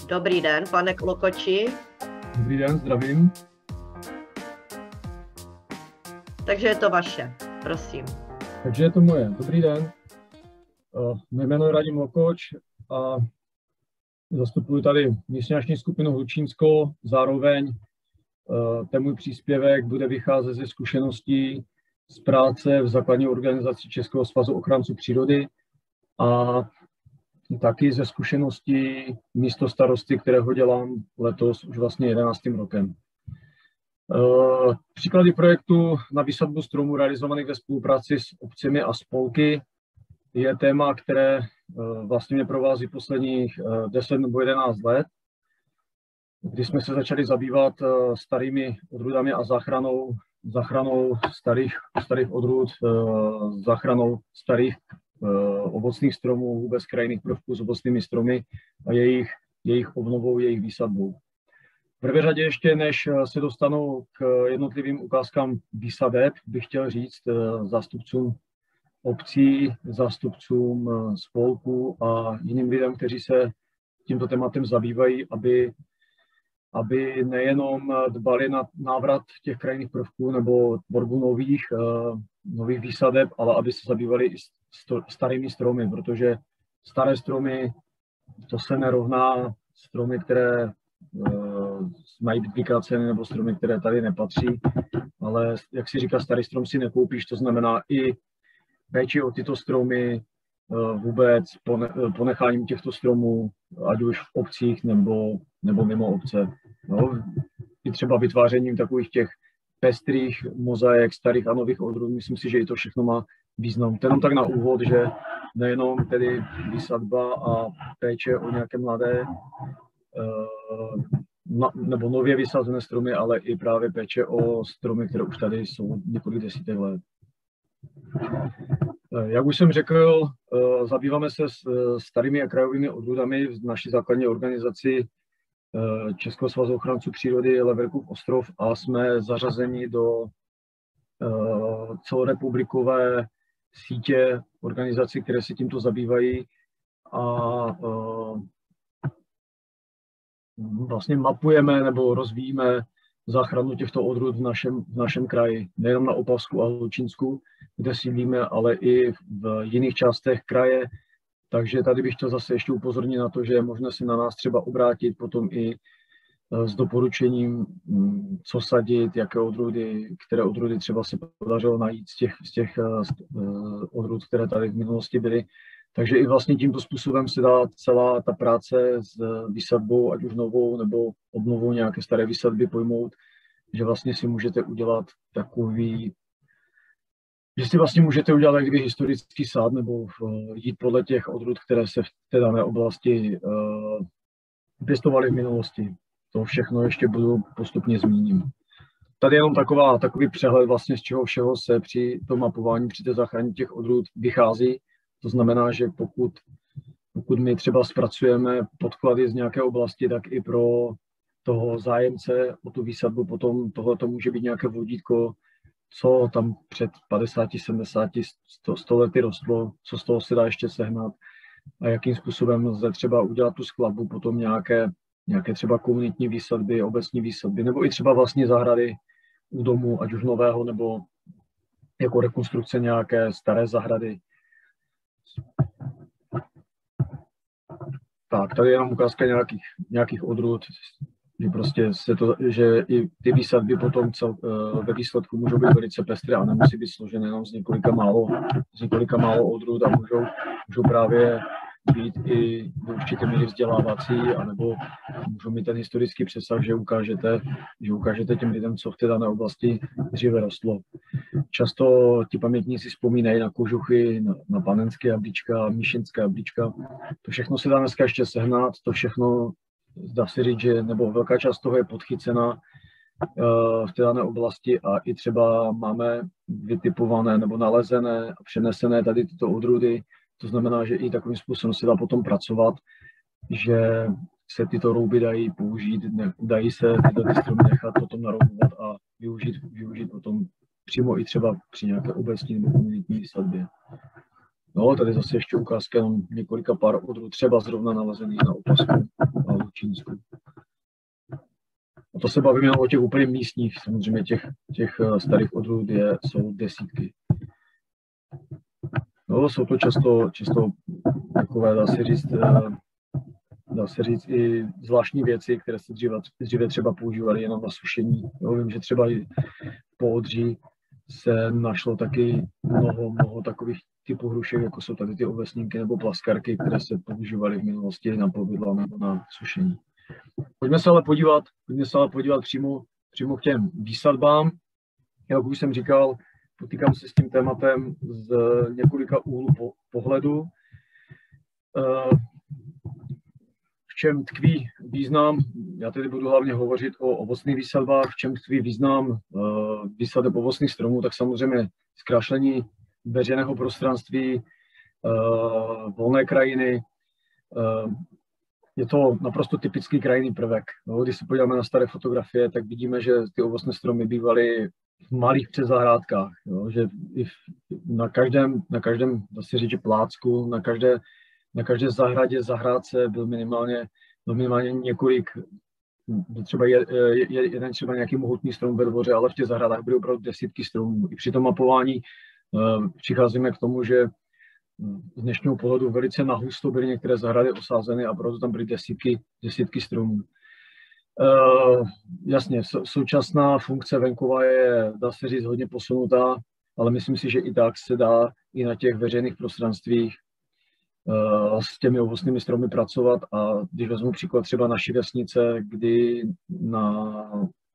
Dobrý den, pane Klokoči. Dobrý den, zdravím. Takže je to vaše, prosím. Takže je to moje. Dobrý den. Mé jméno je Radim Lokoč a zastupuji tady místní skupinu Hlučínsko. Zároveň ten můj příspěvek bude vycházet ze zkušeností z práce v základní organizaci Českého svazu ochránců přírody a taky ze zkušeností místostarosty, kterého dělám letos už vlastně 11. rokem. Příklady projektu na výsadbu stromů realizovaných ve spolupráci s obcemi a spolky je téma, které vlastně mě provází posledních 10 nebo 11 let, kdy jsme se začali zabývat starými odrůdami a záchranou starých odrůd, záchranou starých ovocných stromů, vůbec krajinných prvků s ovocnými stromy a jejich obnovou, jejich výsadbou. V prvé řadě ještě, než se dostanu k jednotlivým ukázkám výsadeb, bych chtěl říct zástupcům obcí, zástupcům spolků a jiným lidem, kteří se tímto tématem zabývají, aby nejenom dbali na návrat těch krajinných prvků nebo tvorbu nových výsadeb, ale aby se zabývali i starými stromy, protože staré stromy, to se nerovná stromy, které mají být vykáceny, nebo stromy, které tady nepatří, ale jak si říká, starý strom si nekoupíš, to znamená i péči o tyto stromy, vůbec ponecháním těchto stromů, ať už v obcích nebo mimo obce. No, i třeba vytvářením takových těch pestrých mozaik starých a nových odrůd, myslím si, že i to všechno má význam. Jenom tak na úvod, že nejenom tedy výsadba a péče o nějaké mladé nebo nově vysazené stromy, ale i právě péče o stromy, které už tady jsou několik desítek let. Jak už jsem řekl, zabýváme se s starými a krajovými odrůdami v naší základní organizaci Českého svazu ochránců přírody Leverkův ostrov a jsme zařazeni do celorepublikové sítě organizací, které se tímto zabývají a vlastně mapujeme nebo rozvíjíme záchranu těchto odrůd v našem kraji. Nejen na Opavsku a Hlučínsku, kde sídlíme, ale i v jiných částech kraje. Takže tady bych chtěl zase ještě upozornit na to, že je možné se na nás třeba obrátit potom i s doporučením, co sadit, které odrůdy třeba se podařilo najít z těch odrůd, které tady v minulosti byly. Takže i vlastně tímto způsobem se dá celá ta práce s výsadbou, ať už novou nebo obnovou nějaké staré výsadby pojmout, že vlastně si můžete udělat kdyby historický sád nebo jít podle těch odrůd, které se v té dané oblasti pěstovaly v minulosti. To všechno ještě budu postupně zmíním. Tady je jenom takový přehled vlastně, z čeho všeho se při tom mapování, při té záchraně těch odrůd vychází. To znamená, že pokud my třeba zpracujeme podklady z nějaké oblasti, tak i pro toho zájemce o tu výsadbu potom tohleto může být nějaké vodítko, co tam před 50, 70, 100 lety rostlo, co z toho se dá ještě sehnat a jakým způsobem lze třeba udělat tu skladbu, potom nějaké třeba komunitní výsadby, obecní výsadby, nebo i třeba vlastní zahrady u domu, ať už nového, nebo jako rekonstrukce nějaké staré zahrady. Tak, tady je jenom ukázka nějakých odrůd, že i ty výsadby potom ve výsledku můžou být velice pestré a nemusí být složené jenom z několika málo odrůd a můžou právě být i do určité míry vzdělávací, anebo můžou mít ten historický přesah, že ukážete těm lidem, co v té dané oblasti dříve rostlo. Často ti pamětníci vzpomínají na kožuchy, na panenské jablíčka, míšinské jablíčka. To všechno se dá dneska ještě sehnat, to všechno dá se říct, že nebo velká část toho je podchycena v té dané oblasti a i třeba máme vytipované nebo nalezené a přenesené tady tyto odrůdy. To znamená, že i takovým způsobem se dá potom pracovat, že se tyto rouby dají použít, dají se tyto stromy nechat potom naroubovat a využít potom přímo i třeba při nějaké obecní nebo komunitní výsadbě. No, tady zase ještě ukázka jenom několika pár odrůd, třeba zrovna nalezených na Opavsku a Čínsku. A to se bavíme o těch úplně místních, samozřejmě těch starých odrůd jsou desítky. No, jsou to často takové, dá se říct i zvláštní věci, které se dříve třeba používaly jenom na sušení. Jo, vím, že třeba i po Odří se našlo taky mnoho takových typů hrušek, jako jsou tady ty ovesníky nebo plaskarky, které se používaly v minulosti na povidla nebo na sušení. Pojďme se ale podívat přímo k těm výsadbám. Jak už jsem říkal, potýkám se s tím tématem z několika úhlů pohledu. V čem tkví význam, já tedy budu hlavně hovořit o ovocných výsadbách, v čem tkví význam výsadeb ovocných stromů, tak samozřejmě zkrášlení veřejného prostranství, volné krajiny. Je to naprosto typický krajinný prvek. No, když se podíváme na staré fotografie, tak vidíme, že ty ovocné stromy bývaly v malých předzahrádkách, jo, že i na každém, dá se říct, plácku, na každé zahradě, zahrádce byl minimálně několik, třeba jeden třeba nějaký mohutný strom ve dvoře, ale v těch zahradách byly opravdu desítky stromů. I při tom mapování přicházíme k tomu, že z dnešního pohledu velice nahusto byly některé zahrady osázeny a proto tam byly desítky stromů. Jasně, současná funkce venkova je, dá se říct, hodně posunutá, ale myslím si, že i tak se dá i na těch veřejných prostranstvích s těmi ovocnými stromy pracovat. A když vezmu příklad třeba naší vesnice, kdy na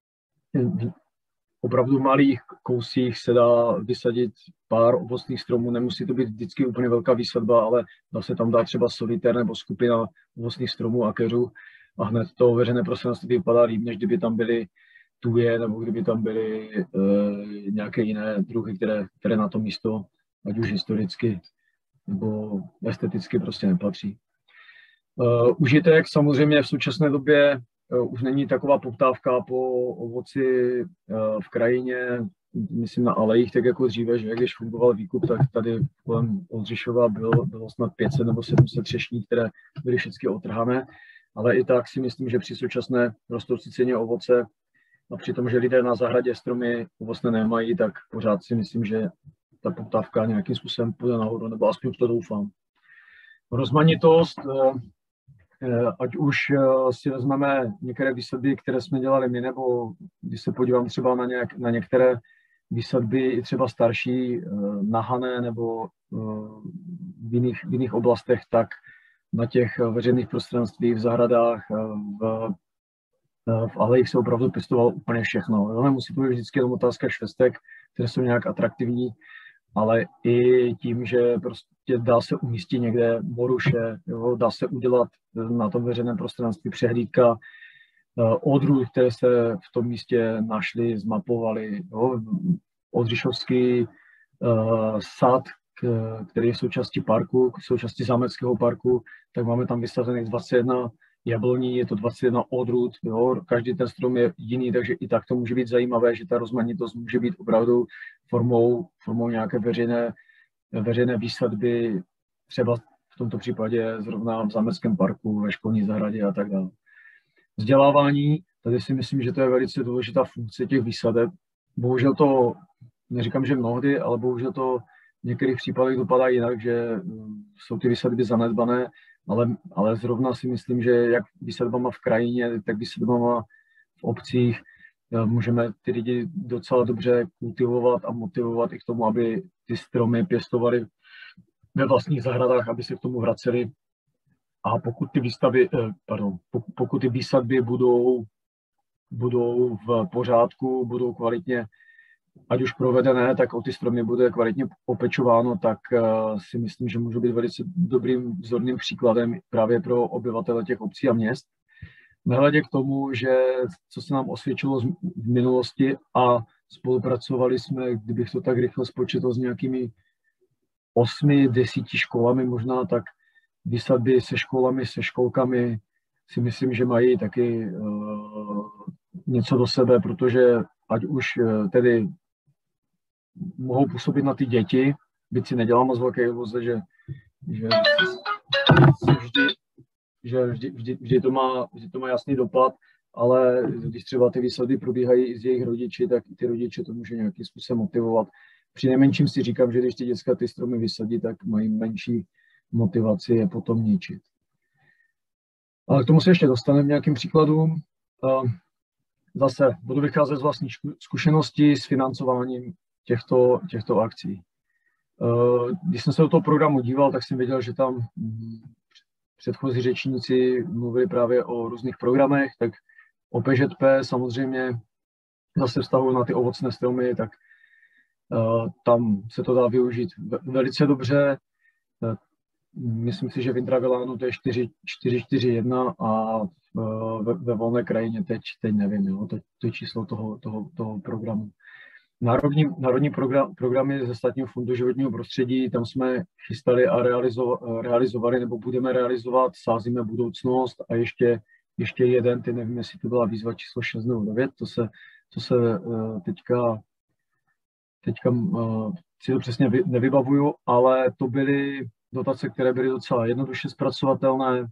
opravdu malých kousích se dá vysadit pár ovocných stromů, nemusí to být vždycky úplně velká výsadba, ale dá se tam dát třeba solitér nebo skupina ovocných stromů a keřů a hned to veřejné prostranství vypadá líp, než kdyby tam byly tuje nebo kdyby tam byly nějaké jiné druhy, které na to místo, ať už historicky nebo esteticky prostě nepatří. Užitek samozřejmě v současné době už není taková poptávka po ovoci v krajině, myslím na alejích, tak jako dříve, že když fungoval výkup, tak tady kolem Oldřišova bylo snad 500 nebo 700 třešní, které byly všechny otrhané, ale i tak si myslím, že při současné rostoucí ceně ovoce a při tom, že lidé na zahradě stromy ovocné nemají, tak pořád si myslím, že ta poptávka nějakým způsobem půjde nahoru, nebo aspoň to doufám. Rozmanitost, ať už si vezmeme některé výsadby, které jsme dělali my, nebo když se podívám třeba na některé výsadby i třeba starší, nahané nebo v jiných oblastech, tak na těch veřejných prostranstvích, v zahradách, v alejích se opravdu pěstovalo úplně všechno. Jo? Nemusí to být vždycky jenom otázka švestek, které jsou nějak atraktivní, ale i tím, že prostě dá se umístit někde moruše, jo? Dá se udělat na tom veřejném prostranství přehlídka odrůd, které se v tom místě našly, zmapovaly. Oldřišovský sad, který je součástí parku, součástí zámeckého parku, tak máme tam vysazených 21 jabloní, je to 21 odrůd, jo? Každý ten strom je jiný, takže i tak to může být zajímavé, že ta rozmanitost může být opravdu formou nějaké veřejné výsadby, třeba v tomto případě zrovna v zámeckém parku, ve školní zahradě a tak dále. Vzdělávání, tady si myslím, že to je velice důležitá funkce těch výsadeb. Bohužel to, neříkám, že mnohdy, ale bohužel to v některých případech dopadá jinak, že jsou ty výsadby zanedbané, ale zrovna si myslím, že jak výsadbama v krajině, tak výsadbama v obcích můžeme ty lidi docela dobře kultivovat a motivovat i k tomu, aby ty stromy pěstovali ve vlastních zahradách, aby se k tomu vraceli. A pokud ty výsadby budou v pořádku, budou kvalitně, ať už provedené, tak o ty stromy bude kvalitně opečováno, tak si myslím, že můžou být velice dobrým vzorným příkladem právě pro obyvatele těch obcí a měst. Nehledě k tomu, že co se nám osvědčilo v minulosti a spolupracovali jsme, kdybych to tak rychle spočítal, s nějakými 8-10 školami možná, tak výsadby se školami, se školkami si myslím, že mají taky něco do sebe, protože ať už tedy mohou působit na ty děti, byť si nedělám moc velké iluze, že si vždy že vždy to má jasný dopad, ale když třeba ty výsady probíhají i s jejich rodiči, tak ty rodiče to může nějakým způsobem motivovat. Při nejmenším si říkám, že když ty děcka ty stromy vysadí, tak mají menší motivaci je potom ničit. Ale k tomu se ještě dostaneme nějakým příkladům. Zase budu vycházet z vlastní zkušenosti s financováním těchto akcí. Když jsem se do toho programu díval, tak jsem věděl, že tam předchozí řečníci mluvili právě o různých programech, tak OPŽP samozřejmě zase vztahují na ty ovocné stromy, tak tam se to dá využít velice dobře. Myslím si, že v Intravilánu to je 441 a ve Volné krajině teď nevím, jo, to je číslo toho programu. Národní programy ze Státního fondu životního prostředí, tam jsme chystali a realizovali, nebo budeme realizovat, sázíme budoucnost a ještě jeden, ty nevím, jestli to byla výzva číslo 6 nebo 9, to se teďka si to přesně nevybavuju, ale to byly dotace, které byly docela jednoduše zpracovatelné.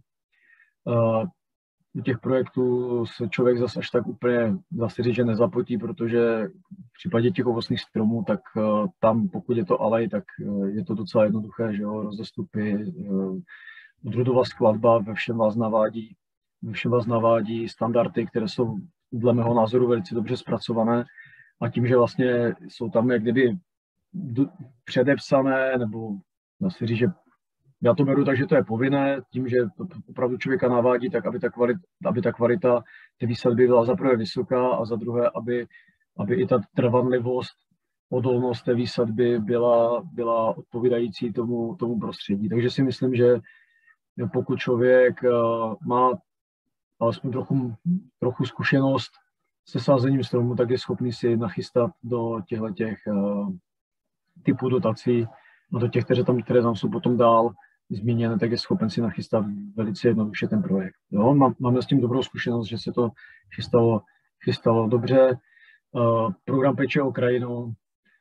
U těch projektů se člověk zase až tak úplně zase říct, že nezapotí, protože v případě těch ovocných stromů, tak tam, pokud je to alej, tak je to docela jednoduché, že jo, rozestupy, odrůdová skladba, ve všem vás navádí standardy, které jsou dle mého názoru velice dobře zpracované a tím, že vlastně jsou tam jak kdyby předepsané, nebo dá se říct, že já to beru tak, že to je povinné, tím, že to opravdu člověka navádí, tak aby ta kvalita té výsadby byla za prvé vysoká a za druhé, aby i ta trvanlivost, odolnost té výsadby byla odpovídající tomu prostředí. Takže si myslím, že pokud člověk má alespoň trochu zkušenost se sázením stromu, tak je schopný si nachystat do těchto typů dotací, no do těch, které tam jsou potom dál zmíněné, tak je schopen si nachystat velice jednoduše ten projekt. Jo? Máme s tím dobrou zkušenost, že se to chystalo dobře. Program Péče o krajinu,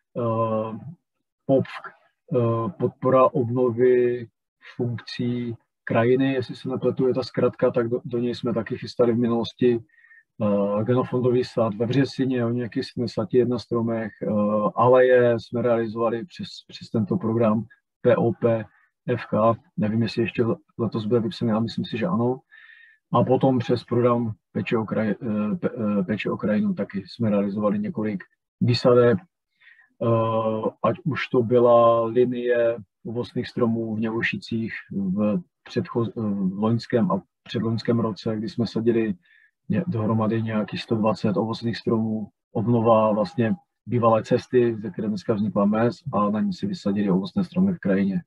POPF, podpora obnovy funkcí krajiny, jestli se nepletu, je ta zkratka, tak do něj jsme taky chystali v minulosti. Genofondový sad ve Vřesině, o nějakých 71 stromech, aleje jsme realizovali přes tento program POP, FK, nevím, jestli ještě letos bude vypsaný, ale myslím si, že ano. A potom přes program Péče o krajinu taky jsme realizovali několik výsadeb, ať už to byla linie ovocných stromů v Něvušicích v loňském a předloňském roce, kdy jsme sadili dohromady nějakých 120 ovocných stromů, obnova vlastně bývalé cesty, ze které dneska vznikla mez a na ní si vysadili ovocné stromy v krajině.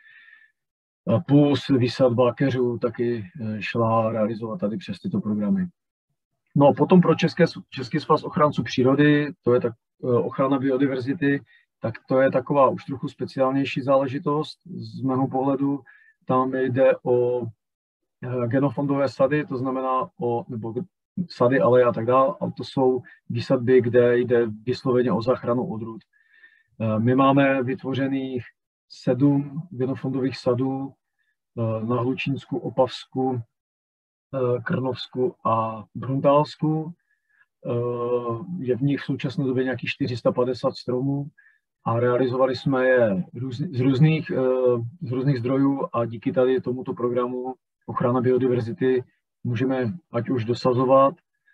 Plus výsadba keřů taky šla realizovat tady přes tyto programy. No a potom pro Český svaz ochránců přírody, to je tak ochrana biodiverzity, tak to je taková už trochu speciálnější záležitost z mého pohledu. Tam jde o genofondové sady, to znamená nebo sady, aleje a tak dále, a to jsou výsadby, kde jde vysloveně o záchranu odrůd. My máme vytvořených 7 genofondových sadů na Hlučínsku, Opavsku, Krnovsku a Bruntálsku. Je v nich v současné době nějakých 450 stromů a realizovali jsme je z různých zdrojů a díky tady tomuto programu ochrana biodiverzity můžeme ať už dosazovat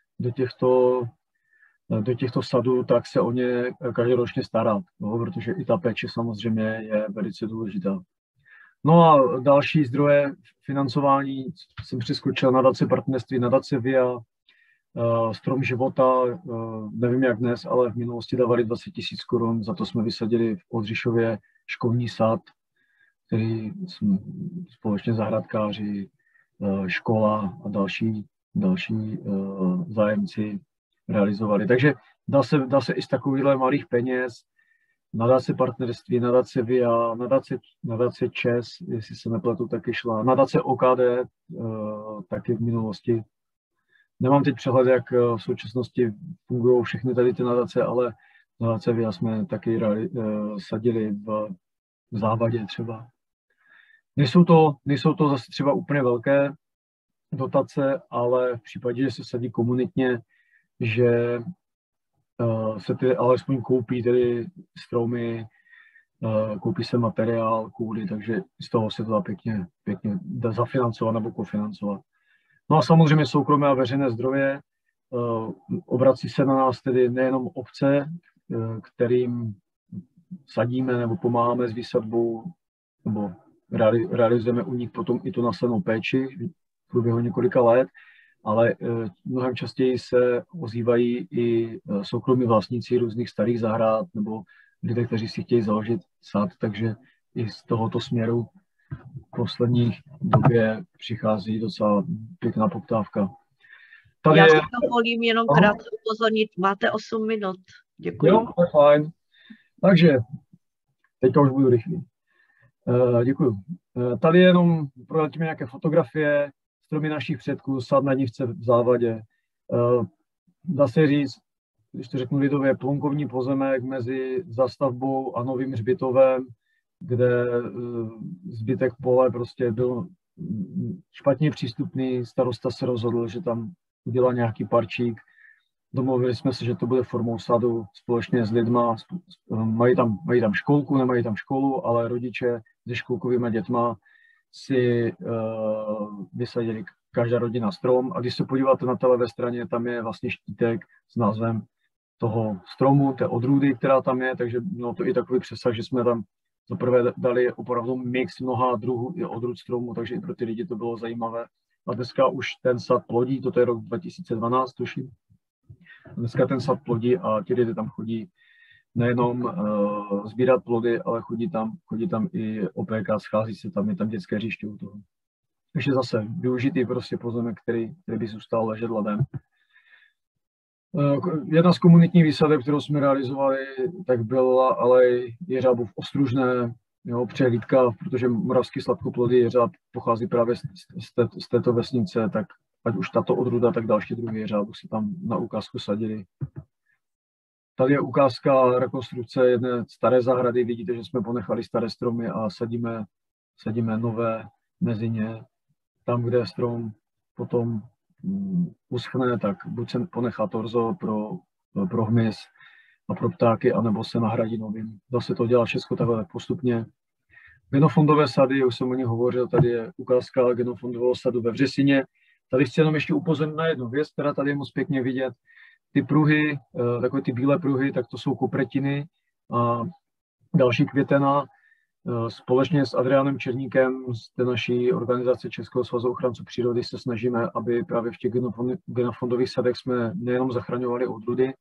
do těchto sadů, tak se o ně každoročně starat, no, protože i ta péče samozřejmě je velice důležitá. No a další zdroje financování jsem přeskočil, nadace partnerství, nadace VIA, Strom života, nevím jak dnes, ale v minulosti dávali 20 000 korun, za to jsme vysadili v Oldřišově školní sad, který jsme společně zahrádkáři, škola a další zájemci realizovali. Takže dá se i z takovýchhle malých peněz, nadace partnerství, nadace VIA, nadace ČES, jestli se nepletu, taky šla, nadace OKD, taky v minulosti. Nemám teď přehled, jak v současnosti fungují všechny tady ty nadace, ale nadace VIA jsme taky sadili v Závadě třeba. Nejsou to zase třeba úplně velké dotace, ale v případě, že se sadí komunitně, že se ty alespoň koupí tedy stromy, koupí se materiál, kůly, takže z toho se to dá pěkně dá zafinancovat nebo kofinancovat. No a samozřejmě soukromé a veřejné zdroje. Obrací se na nás tedy nejenom obce, kterým sadíme nebo pomáháme s výsadbou, nebo realizujeme u nich potom i tu následnou péči v průběhu několika let, ale mnohem častěji se ozývají i soukromí vlastníci různých starých zahrad nebo lidé, kteří si chtějí založit sad, takže i z tohoto směru v poslední době přichází docela pěkná poptávka. Tady já si dovolím jenom krátce upozornit, máte 8 minut. Děkuji. Jo, to je fajn. Takže, teďka už budu rychlý. Děkuji. Tady jenom proletíme nějaké fotografie, stromy našich předků, sad na Nivce v Závadě. Dá se říct, když to řeknu lidově, plonkovní pozemek mezi zastavbou a novým hřbitovem, kde zbytek pole prostě byl špatně přístupný. Starosta se rozhodl, že tam udělá nějaký parčík. Domluvili jsme se, že to bude formou sadu společně s lidma. Mají tam školku, nemají tam školu, ale rodiče se školkovými dětma si vysadili každá rodina strom. A když se podíváte na té levé straně, tam je vlastně štítek s názvem toho stromu, té odrůdy, která tam je, takže mělo to i takový přesah, že jsme tam zaprvé dali opravdu mix mnoha druhů i odrůd stromů, takže i pro ty lidi to bylo zajímavé. A dneska už ten sad plodí, toto je rok 2012, tuším. Dneska ten sad plodí a ti lidé tam chodí nejenom sbírat plody, ale chodí tam i opékat, schází se tam, je tam dětské hřiště u toho. Takže zase využitý prostě pozemek, který by zůstal ležet ladem. Jedna z komunitních výsadeb, kterou jsme realizovali, tak byla alej jeřábů v Ostružné, jo, přehlídka, protože moravský sladkoplodý jeřáb pochází právě z této vesnice, tak ať už tato odrůda, tak další druhy jeřábů se tam na ukázku sadili. Tady je ukázka rekonstrukce jedné staré zahrady, vidíte, že jsme ponechali staré stromy a sadíme nové mezi ně. Tam, kde strom potom uschne, tak buď se ponechá torzo pro hmyz a pro ptáky, anebo se nahradí novým. Dá se to dělat všechno takhle postupně. Genofondové sady, už jsem o nich hovořil, tady je ukázka genofondového sadu ve Vřesině. Tady chci jenom ještě upozornit na jednu věc, která tady je moc pěkně vidět. Ty pruhy, takové ty bílé pruhy, tak to jsou kopretiny a další květena. Společně s Adriánem Černíkem z té naší organizace Českého svazu ochránců přírody se snažíme, aby právě v těch genofondových sadech jsme nejenom zachraňovali odrůdy,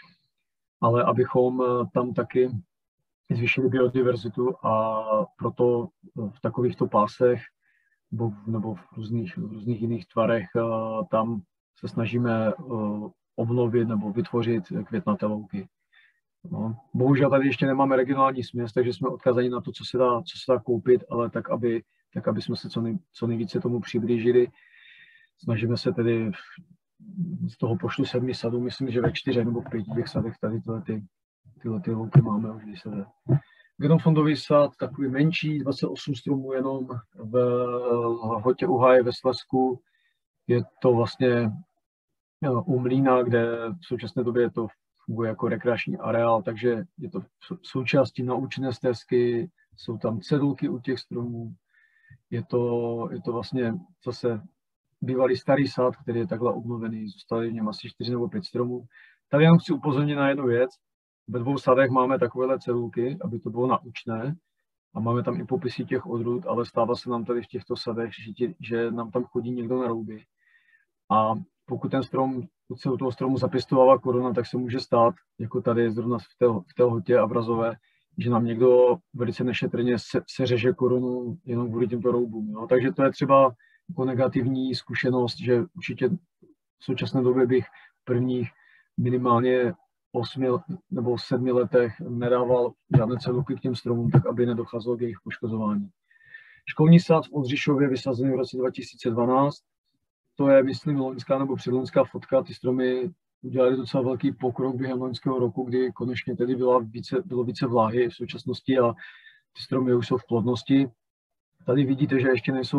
ale abychom tam taky zvýšili biodiverzitu a proto v takovýchto pásech nebo v různých jiných tvarech tam se snažíme obnovit nebo vytvořit květnaté louky. No, bohužel tady ještě nemáme regionální směs, takže jsme odkázáni na to, co se dá koupit, ale tak, aby jsme se co nejvíce tomu přiblížili. Snažíme se tedy z toho počtu 7 sadů, myslím, že ve 4 nebo 5 těch sadech tady tyhle louky máme už, když se jde. Genofondový sad, takový menší, 28 stromů jenom v Hotě u Háje ve Slezsku. Je to vlastně u mlýna, kde v současné době to funguje jako rekreační areál, takže je to součástí naučné stezky, jsou tam cedulky u těch stromů. Je to vlastně zase bývalý starý sad, který je takhle obnovený, zůstaly v něm asi 4 nebo 5 stromů. Tady jenom chci upozornit na jednu věc. Ve 2 sadech máme takovéhle cedulky, aby to bylo naučné a máme tam i popisy těch odrůd, ale stává se nám tady v těchto sadech, že nám tam chodí někdo na rouby. A pokud se u toho stromu zapěstovává koruna, tak se může stát, jako tady zrovna v té Hotě a Vrazové, že nám někdo velice nešetrně se řeže korunu jenom kvůli těmto roubům. Jo. Takže to je třeba jako negativní zkušenost, že určitě v současné době bych v prvních minimálně 8 nebo 7 letech nedával žádné cedulky k těm stromům, tak aby nedocházelo k jejich poškozování. Školní sad v Oldřišově vysazený v roce 2012. To je, myslím, loňská nebo předloňská fotka. Ty stromy udělali docela velký pokrok během loňského roku, kdy konečně tedy bylo více vláhy v současnosti a ty stromy už jsou v plodnosti. Tady vidíte, že ještě nejsou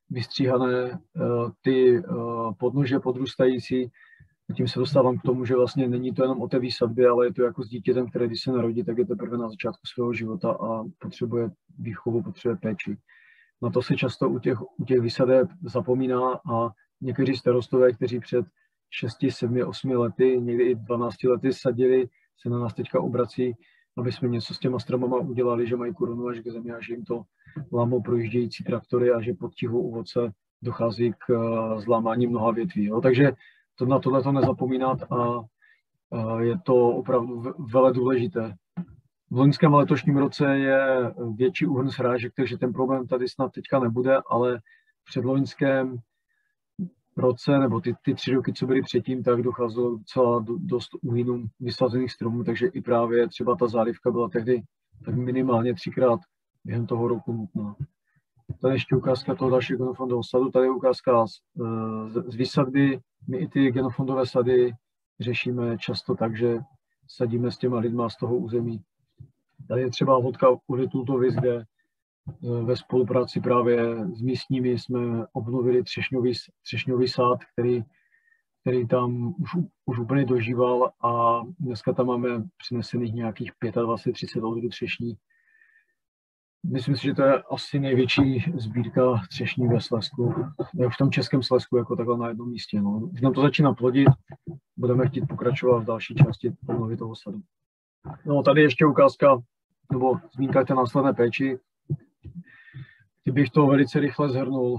vystříhané ty podnože podrůstající. A tím se dostávám k tomu, že vlastně není to jenom o té výsadbě, ale je to jako s dítětem, které když se narodí, tak je teprve na začátku svého života a potřebuje výchovu, potřebuje péči. Na to se často u těch výsadeb zapomíná a někteří starostové, kteří před 6, 7, 8 lety, někdy i 12 lety sadili, se na nás teďka obrací, aby jsme něco s těma stromama udělali, že mají korunu až k zemi a že jim to lámou projíždějící traktory a že pod tíhou ovoce dochází k zlámání mnoha větví. Jo. Takže na tohle to nezapomínat a je to opravdu vele důležité. V loňském a letošním roce je větší úhrn srážek, takže ten problém tady snad teďka nebude, ale v předloňském roce, nebo ty 3 roky, co byly předtím, tak docházelo docela dost úhynům vysazených stromů, takže i právě třeba ta zálivka byla tehdy tak minimálně 3krát během toho roku nutná. Tady ještě ukázka toho dalšího genofondového sadu, tady je ukázka z výsadby. My i ty genofondové sady řešíme často tak, že sadíme s těma lidma z toho území. Tady je třeba vodka Urritultovis, kde ve spolupráci právě s místními jsme obnovili třešňový sád, který tam už úplně dožíval a dneska tam máme přinesených nějakých 25-30 odrůd třešní. Myslím si, že to je asi největší sbírka třešní ve Slezsku, v tom českém Slezsku, jako takhle na jednom místě. No. Už nám to začíná plodit, budeme chtít pokračovat v další části obnovy toho sadu. No, tady ještě ukázka, nebo zmínka k té následné péči. Kdybych to velice rychle shrnul.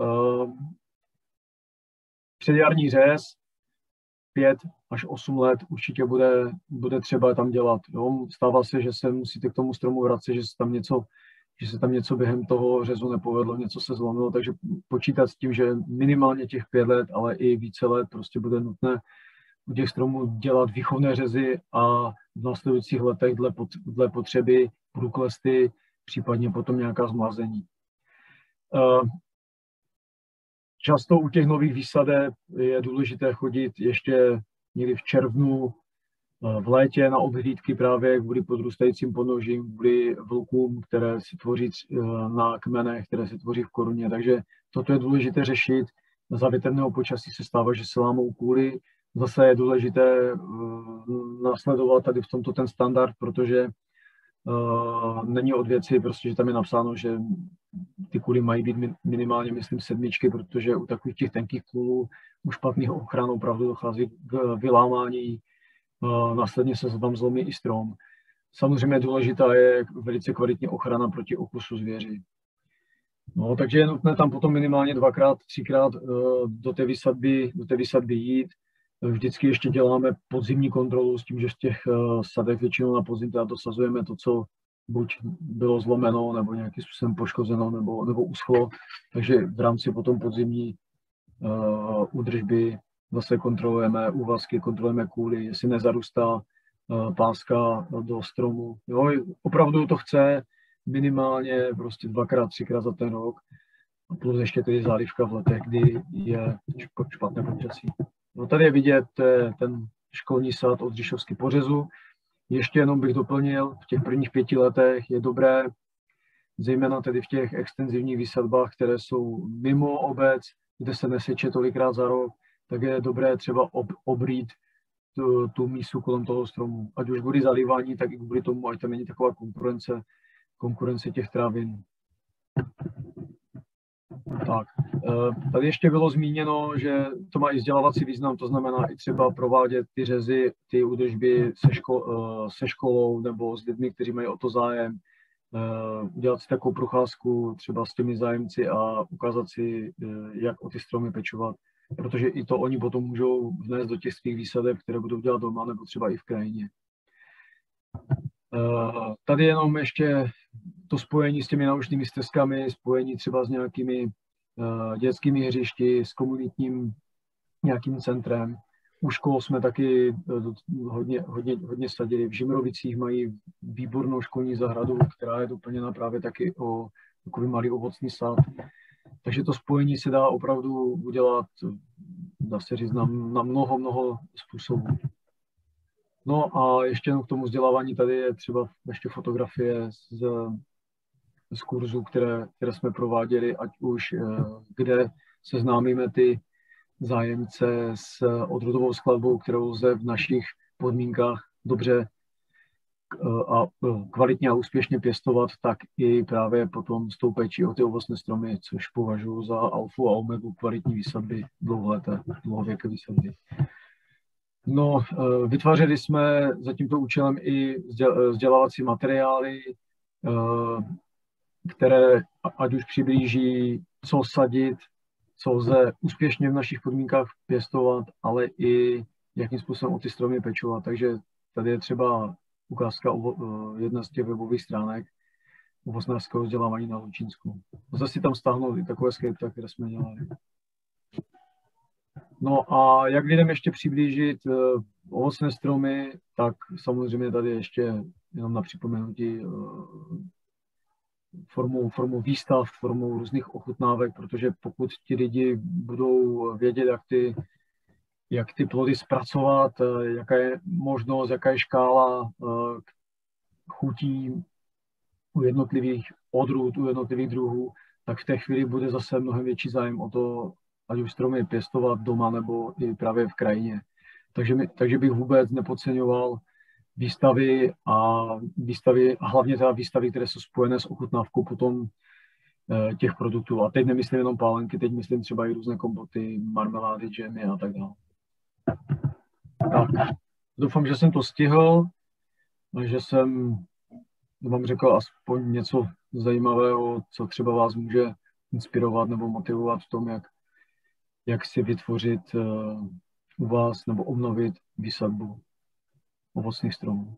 Předjarní řez 5 až 8 let určitě bude třeba tam dělat. Jo? Stává se, že se musíte k tomu stromu vracet, že se tam něco během toho řezu nepovedlo, něco se zlomilo, takže počítat s tím, že minimálně těch 5 let, ale i více let prostě bude nutné u těch stromů dělat výchovné řezy a v následujících letech dle potřeby průklesty, případně potom nějaká zmlazení. Často u těch nových výsadeb je důležité chodit ještě někdy v červnu, v létě na obhlídky právě kvůli podrůstajícím podnožím, kvůli vlkům, které se tvoří na kmenech, které se tvoří v koruně. Takže toto je důležité řešit. Za větrného počasí se stává, že se lámou kůly. Zase je důležité následovat tady v tomto ten standard, protože není od věci, prostě, že tam je napsáno, že ty kůly mají být minimálně, myslím, 7, protože u takových těch tenkých kůlů u špatných ochran opravdu dochází k vylámání, následně se tam zlomí i strom. Samozřejmě důležitá je velice kvalitní ochrana proti okusu zvěři. No, takže je nutné tam potom minimálně 2krát, 3krát do té výsadby jít. Vždycky ještě děláme podzimní kontrolu s tím, že v těch sadech většinou na podzim teda dosazujeme to, co buď bylo zlomeno, nebo nějakým způsobem poškozeno, nebo uschlo. Takže v rámci potom podzimní údržby zase kontrolujeme úvazky, kontrolujeme kůly, jestli nezarůstá páska do stromu. Jo, opravdu to chce minimálně prostě 2krát, 3krát za ten rok. Plus ještě tedy zálivka v letech, kdy je špatné počasí. No, tady je vidět ten školní sad od Říšovsky Pořezu. Ještě jenom bych doplnil, v těch prvních 5 letech je dobré, zejména tedy v těch extenzivních výsadbách, které jsou mimo obec, kde se neseče tolikrát za rok, tak je dobré třeba obrít tu mísu kolem toho stromu. Ať už kvůli zalívání, tak i kvůli tomu, ať tam není taková konkurence těch trávin. Tak, tady ještě bylo zmíněno, že to má i vzdělávací význam, to znamená i třeba provádět ty řezy, ty údržby se školou nebo s lidmi, kteří mají o to zájem, udělat si takovou procházku třeba s těmi zájemci a ukázat si, jak o ty stromy pečovat, protože i to oni potom můžou vnést do těch svých výsadeb, které budou dělat doma nebo třeba i v krajině. Tady jenom ještě to spojení s těmi naučnými stezkami, spojení třeba s nějakými dětskými hřišti, s komunitním nějakým centrem. U škol jsme taky hodně sadili. V Žimrovicích mají výbornou školní zahradu, která je doplněna právě taky o takový malý ovocný sad. Takže to spojení se dá opravdu udělat, dá se říct, na mnoho způsobů. No a ještě k tomu vzdělávání tady je třeba ještě fotografie z z kurzů, které jsme prováděli, ať už kde seznámíme ty zájemce s odrodovou skladbou, kterou lze v našich podmínkách dobře a kvalitně a úspěšně pěstovat, tak i právě potom s tou péčí o ty ovocné stromy, což považuji za alfu a omegu kvalitní výsadby, dlouhověké výsadby. No, vytvářeli jsme za tímto účelem i vzdělávací materiály, které ať už přiblíží, co sadit, co lze úspěšně v našich podmínkách pěstovat, ale i jakým způsobem o ty stromy pečovat. Takže tady je třeba ukázka jedna z těch webových stránek ovocnářského vzdělávání na Hlučínsku. Lze si tam stáhnout i takové skripty, které jsme dělali. No a jak lidem ještě přiblížit ovocné stromy, tak samozřejmě tady ještě jenom na připomenutí formou výstav, formou různých ochutnávek, protože pokud ti lidi budou vědět, jak ty plody zpracovat, jaká je možnost, jaká je škála chutí u jednotlivých odrůd, u jednotlivých druhů, tak v té chvíli bude zase mnohem větší zájem o to, ať už stromy pěstovat doma nebo i právě v krajině. Takže bych vůbec nepodceňoval výstavy a hlavně teda výstavy, které jsou spojené s ochutnávkou potom těch produktů. A teď nemyslím jenom pálenky, teď myslím třeba i různé kompoty, marmelády, džemy a tak dále. Tak, doufám, že jsem to stihl, že jsem vám řekl aspoň něco zajímavého, co třeba vás může inspirovat nebo motivovat v tom, jak si vytvořit u vás nebo obnovit výsadbu ovocných stromů.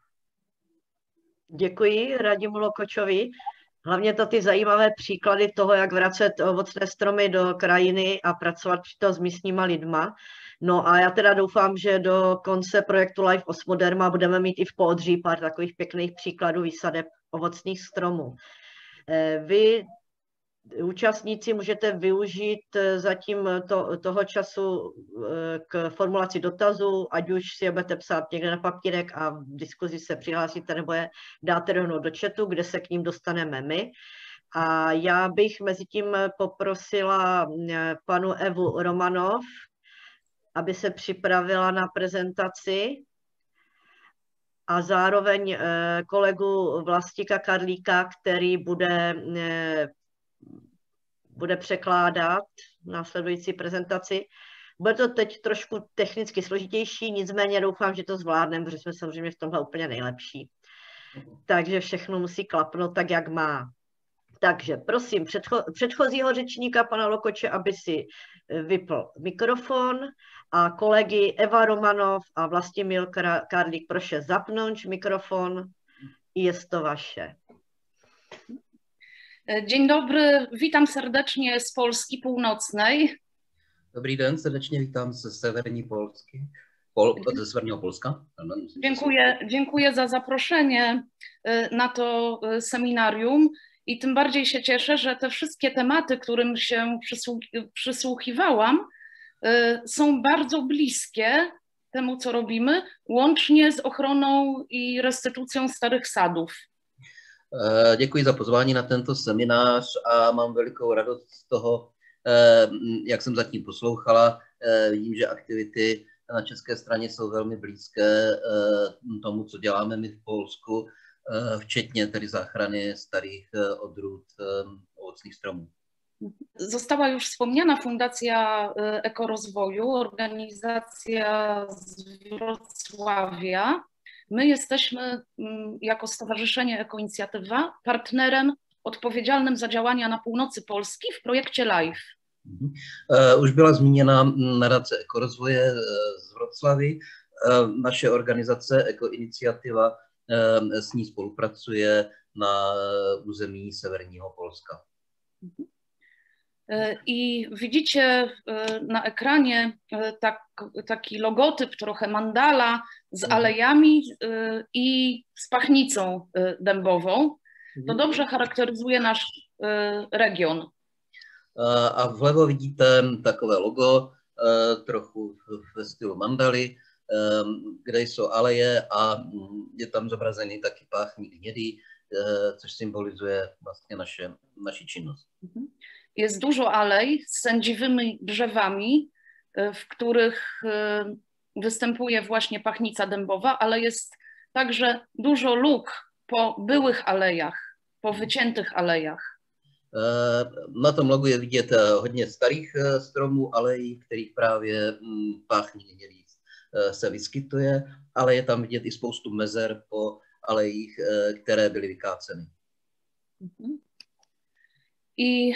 Děkuji Radimu Lokočovi. Hlavně to ty zajímavé příklady toho, jak vracet ovocné stromy do krajiny a pracovat přitom s místníma lidma. No a já teda doufám, že do konce projektu Live Osmoderma budeme mít i v Poodří pár takových pěkných příkladů výsadeb ovocných stromů. Vy, účastníci, můžete využít zatím toho času k formulaci dotazů, ať už si je budete psát někde na papírek a v diskuzi se přihlásíte, nebo je dáte rovnou do chatu, kde se k ním dostaneme my. A já bych mezi tím poprosila panu Evu Romanov, aby se připravila na prezentaci, a zároveň kolegu Vlastika Karlíka, který bude překládat následující prezentaci. Bude to teď trošku technicky složitější, nicméně doufám, že to zvládneme, protože jsme samozřejmě v tomhle úplně nejlepší. Takže všechno musí klapnout tak, jak má. Takže prosím předchozího řečníka, pana Lokoče, aby si vypl mikrofon, a kolegy Eva Romanov a Vlastimil Karlík, proszę zapnąć mikrofon i jest to wasze. Dzień dobry, witam serdecznie z Polski Północnej. Dobrý den, srdečně vítám ze severní Polski, ze severního Polska. Dziękuję za zaproszenie na to seminarium i tym bardziej się cieszę, że te wszystkie tematy, którym się przysłuchiwałam, są bardzo bliskie temu, co robimy, łącznie z ochroną i restytucją starych sadów. Děkuji za pozvání na tento seminář a mám velikou radost z toho, jak jsem zatím poslouchala. Vidím, že aktivity na české straně jsou velmi blízké tomu, co děláme my v Polsku, včetně tedy záchrany starých odrůd ovocných stromů. Została już wspomniana Fundacja Ekorozwoju, organizacja z Wrocławia. My jesteśmy jako Stowarzyszenie Ekoinicjatywa partnerem odpowiedzialnym za działania na północy Polski w projekcie LIFE. Už byla zmíněna nadace Ekorozvoje z Wrocławi. Naše organizace Ekoiniciativa s ní spolupracuje na území severního Polska. I widzicie na ekranie taki logotyp, trochę mandala z alejami i z pachnicą dębową. To dobrze charakteryzuje nasz region. A vlevo vidíte takové logo, trochu ve stylu mandaly, kde jsou aleje a je tam zobrazený taky páchník hnědý, což symbolizuje vlastně naši činnost. Jest dużo alej z sędziwymi drzewami, w których występuje właśnie pachnica dębowa, ale jest także dużo luk po byłych alejach, po wyciętych alejach. Na tom logu je vidět hodně starých stromů, alej, kterých právě páchní hnědý se vyskytuje, ale je tam vidět i spoustu mezer po alejích, které byly vykáceny. I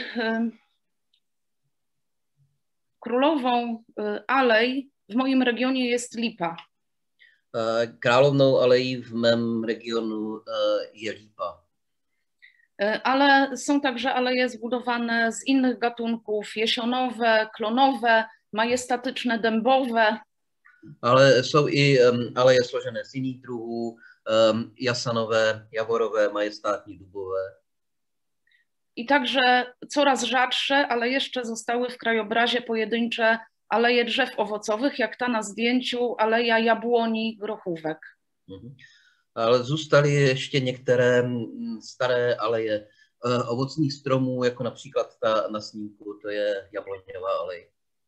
królową alej w moim regionie jest lipa. Královnou alejí v mém regionu je lípa. Ale są także aleje zbudowane z innych gatunków, jesionowe, klonowe, majestatyczne, dębowe. Ale jsou i aleje složené z jiných druhů, jasanové, javorové, majestátní, dubové. I także coraz rzadsze, ale jeszcze zostały w krajobrazie pojedyncze aleje drzew owocowych, jak ta na zdjęciu, aleja jabłoni, grochówek. Ale zůstaly ještě některé staré aleje ovocných stromů, jako například ta na snímku, to je jabloňová alej.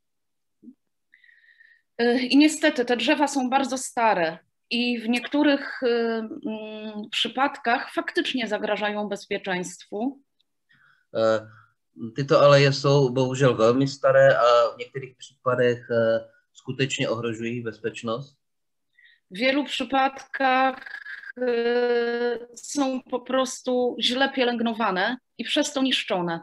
I niestety te drzewa są bardzo stare i w niektórych przypadkach faktycznie zagrażają bezpieczeństwu. Tyto aleje jsou bohužel velmi staré a v některých případech skutečně ohrožují bezpečnost. W wielu przypadkach są po prostu źle pielęgnowane i przez to niszczone.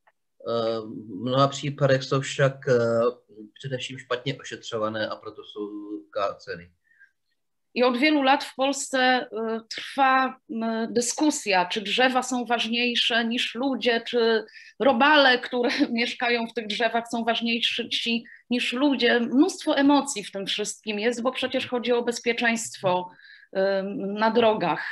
V mnoha případech jsou však především špatně ošetřované a proto jsou káceny. I od wielu lat w Polsce trwa dyskusja, czy drzewa są ważniejsze niż ludzie, czy robale, które mieszkają w tych drzewach, są ważniejsi niż ludzie. Mnóstwo emocji w tym wszystkim jest, bo przecież chodzi o bezpieczeństwo na drogach.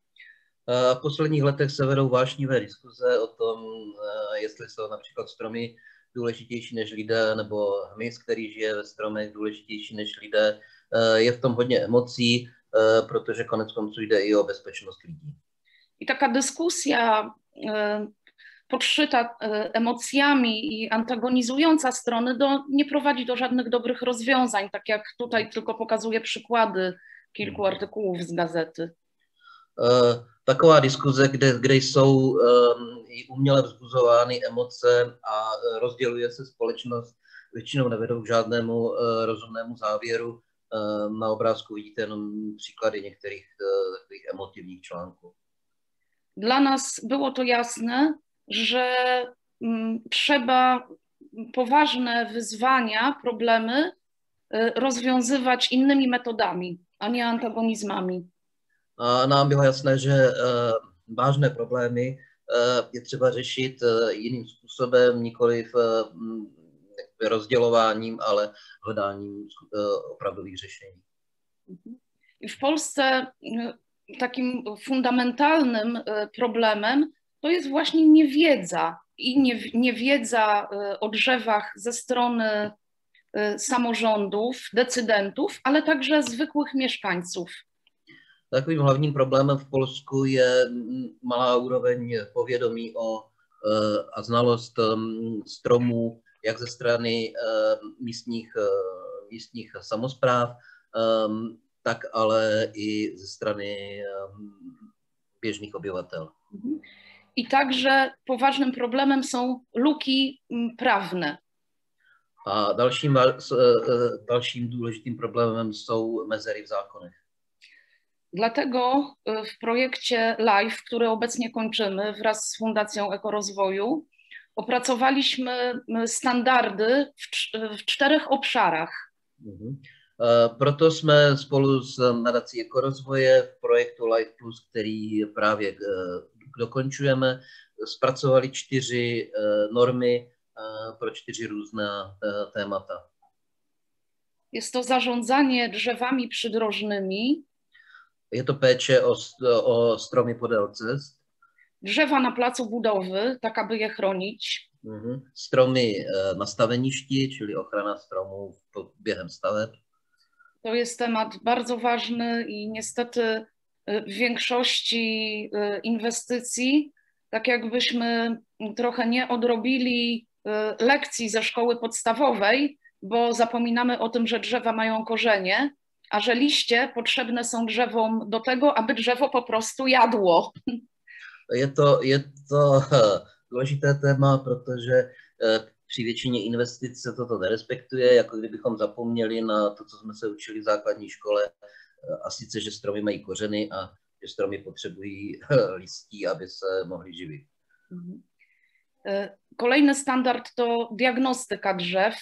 V posledních letech se vedou vášnivé diskuze o tom, jestli jsou například stromy důležitější než lidé, nebo hmyz, který žije ve stromech, důležitější než lidé. Je v tom hodně emocí, protože konec konců jde i o bezpečnost lidí. I taka dyskusja podszyta emocjami i antagonizująca strony nie prowadzi do żadnych dobrych rozwiązań, tak jak tutaj tylko pokazuję przykłady kilku artykułów z gazety. Taková diskuze, kde jsou i uměle vzbuzovány emoce a rozděluje se společnost, většinou nevedou k žádnému rozumnému závěru. Na obrázku vidíte jenom příklady některých takových emotivních článků. Dla nas było to jasne, że trzeba poważne wyzwania, problemy rozwiązywać innymi metodami, a nie antagonizmami. A nám bylo jasné, že vážné problémy je třeba řešit jiným způsobem, nikoliv rozdělováním, ale hledáním opravdových řešení. I w Polsce takim fundamentalnym problemem to jest właśnie niewiedza i niewiedza o drzewach ze strony samorządów, decydentów, ale także zwykłych mieszkańców. Takovým hlavním problémem v Polsku je malá úroveň povědomí a znalost stromů, jak ze strany místních samospráv, tak ale i ze strany běžných obyvatel. I także poważnym problemem są luki prawne. A dalším důležitým problémem jsou mezery v zákonech. Dlatego w projekcie LIFE, który obecnie kończymy wraz z Fundacją Ekorozwoju, opracowaliśmy standardy w 4 obszarach. Proto jsme spolu s nadací Ekorozvoje v projektu LIFE Plus, který právě dokončujeme, zpracovali 4 normy pro 4 různá témata. Jest to zarządzanie drzewami przydrożnymi. Je to péče o stromy podél cest. Drzewa na placu budowy, tak aby je chronić. Stromy na staveništi, czyli ochrana stromů během staveb. To jest temat bardzo ważny i niestety w większości inwestycji, tak jakbyśmy trochę nie odrobili lekcji ze szkoły podstawowej, bo zapominamy o tym, że drzewa mają korzenie, a że liście potrzebne są drzewom do tego, aby drzewo po prostu jadło. Je to důležité téma, protože při většině investic se toto nerespektuje, jako kdybychom zapomněli na to, co jsme se učili v základní škole, a sice, že stromy mají kořeny a že stromy potřebují listí, aby se mohly živit. Kolejny standard to diagnostyka drzew.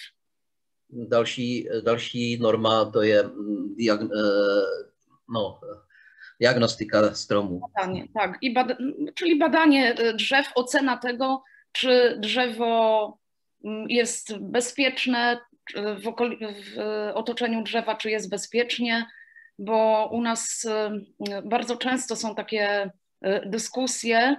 Další norma to je diagnostyka stromů. Badanie, tak, czyli badanie drzew, ocena tego, czy drzewo jest bezpieczne w otoczeniu drzewa, czy jest bezpiecznie, bo u nas bardzo często są takie dyskusje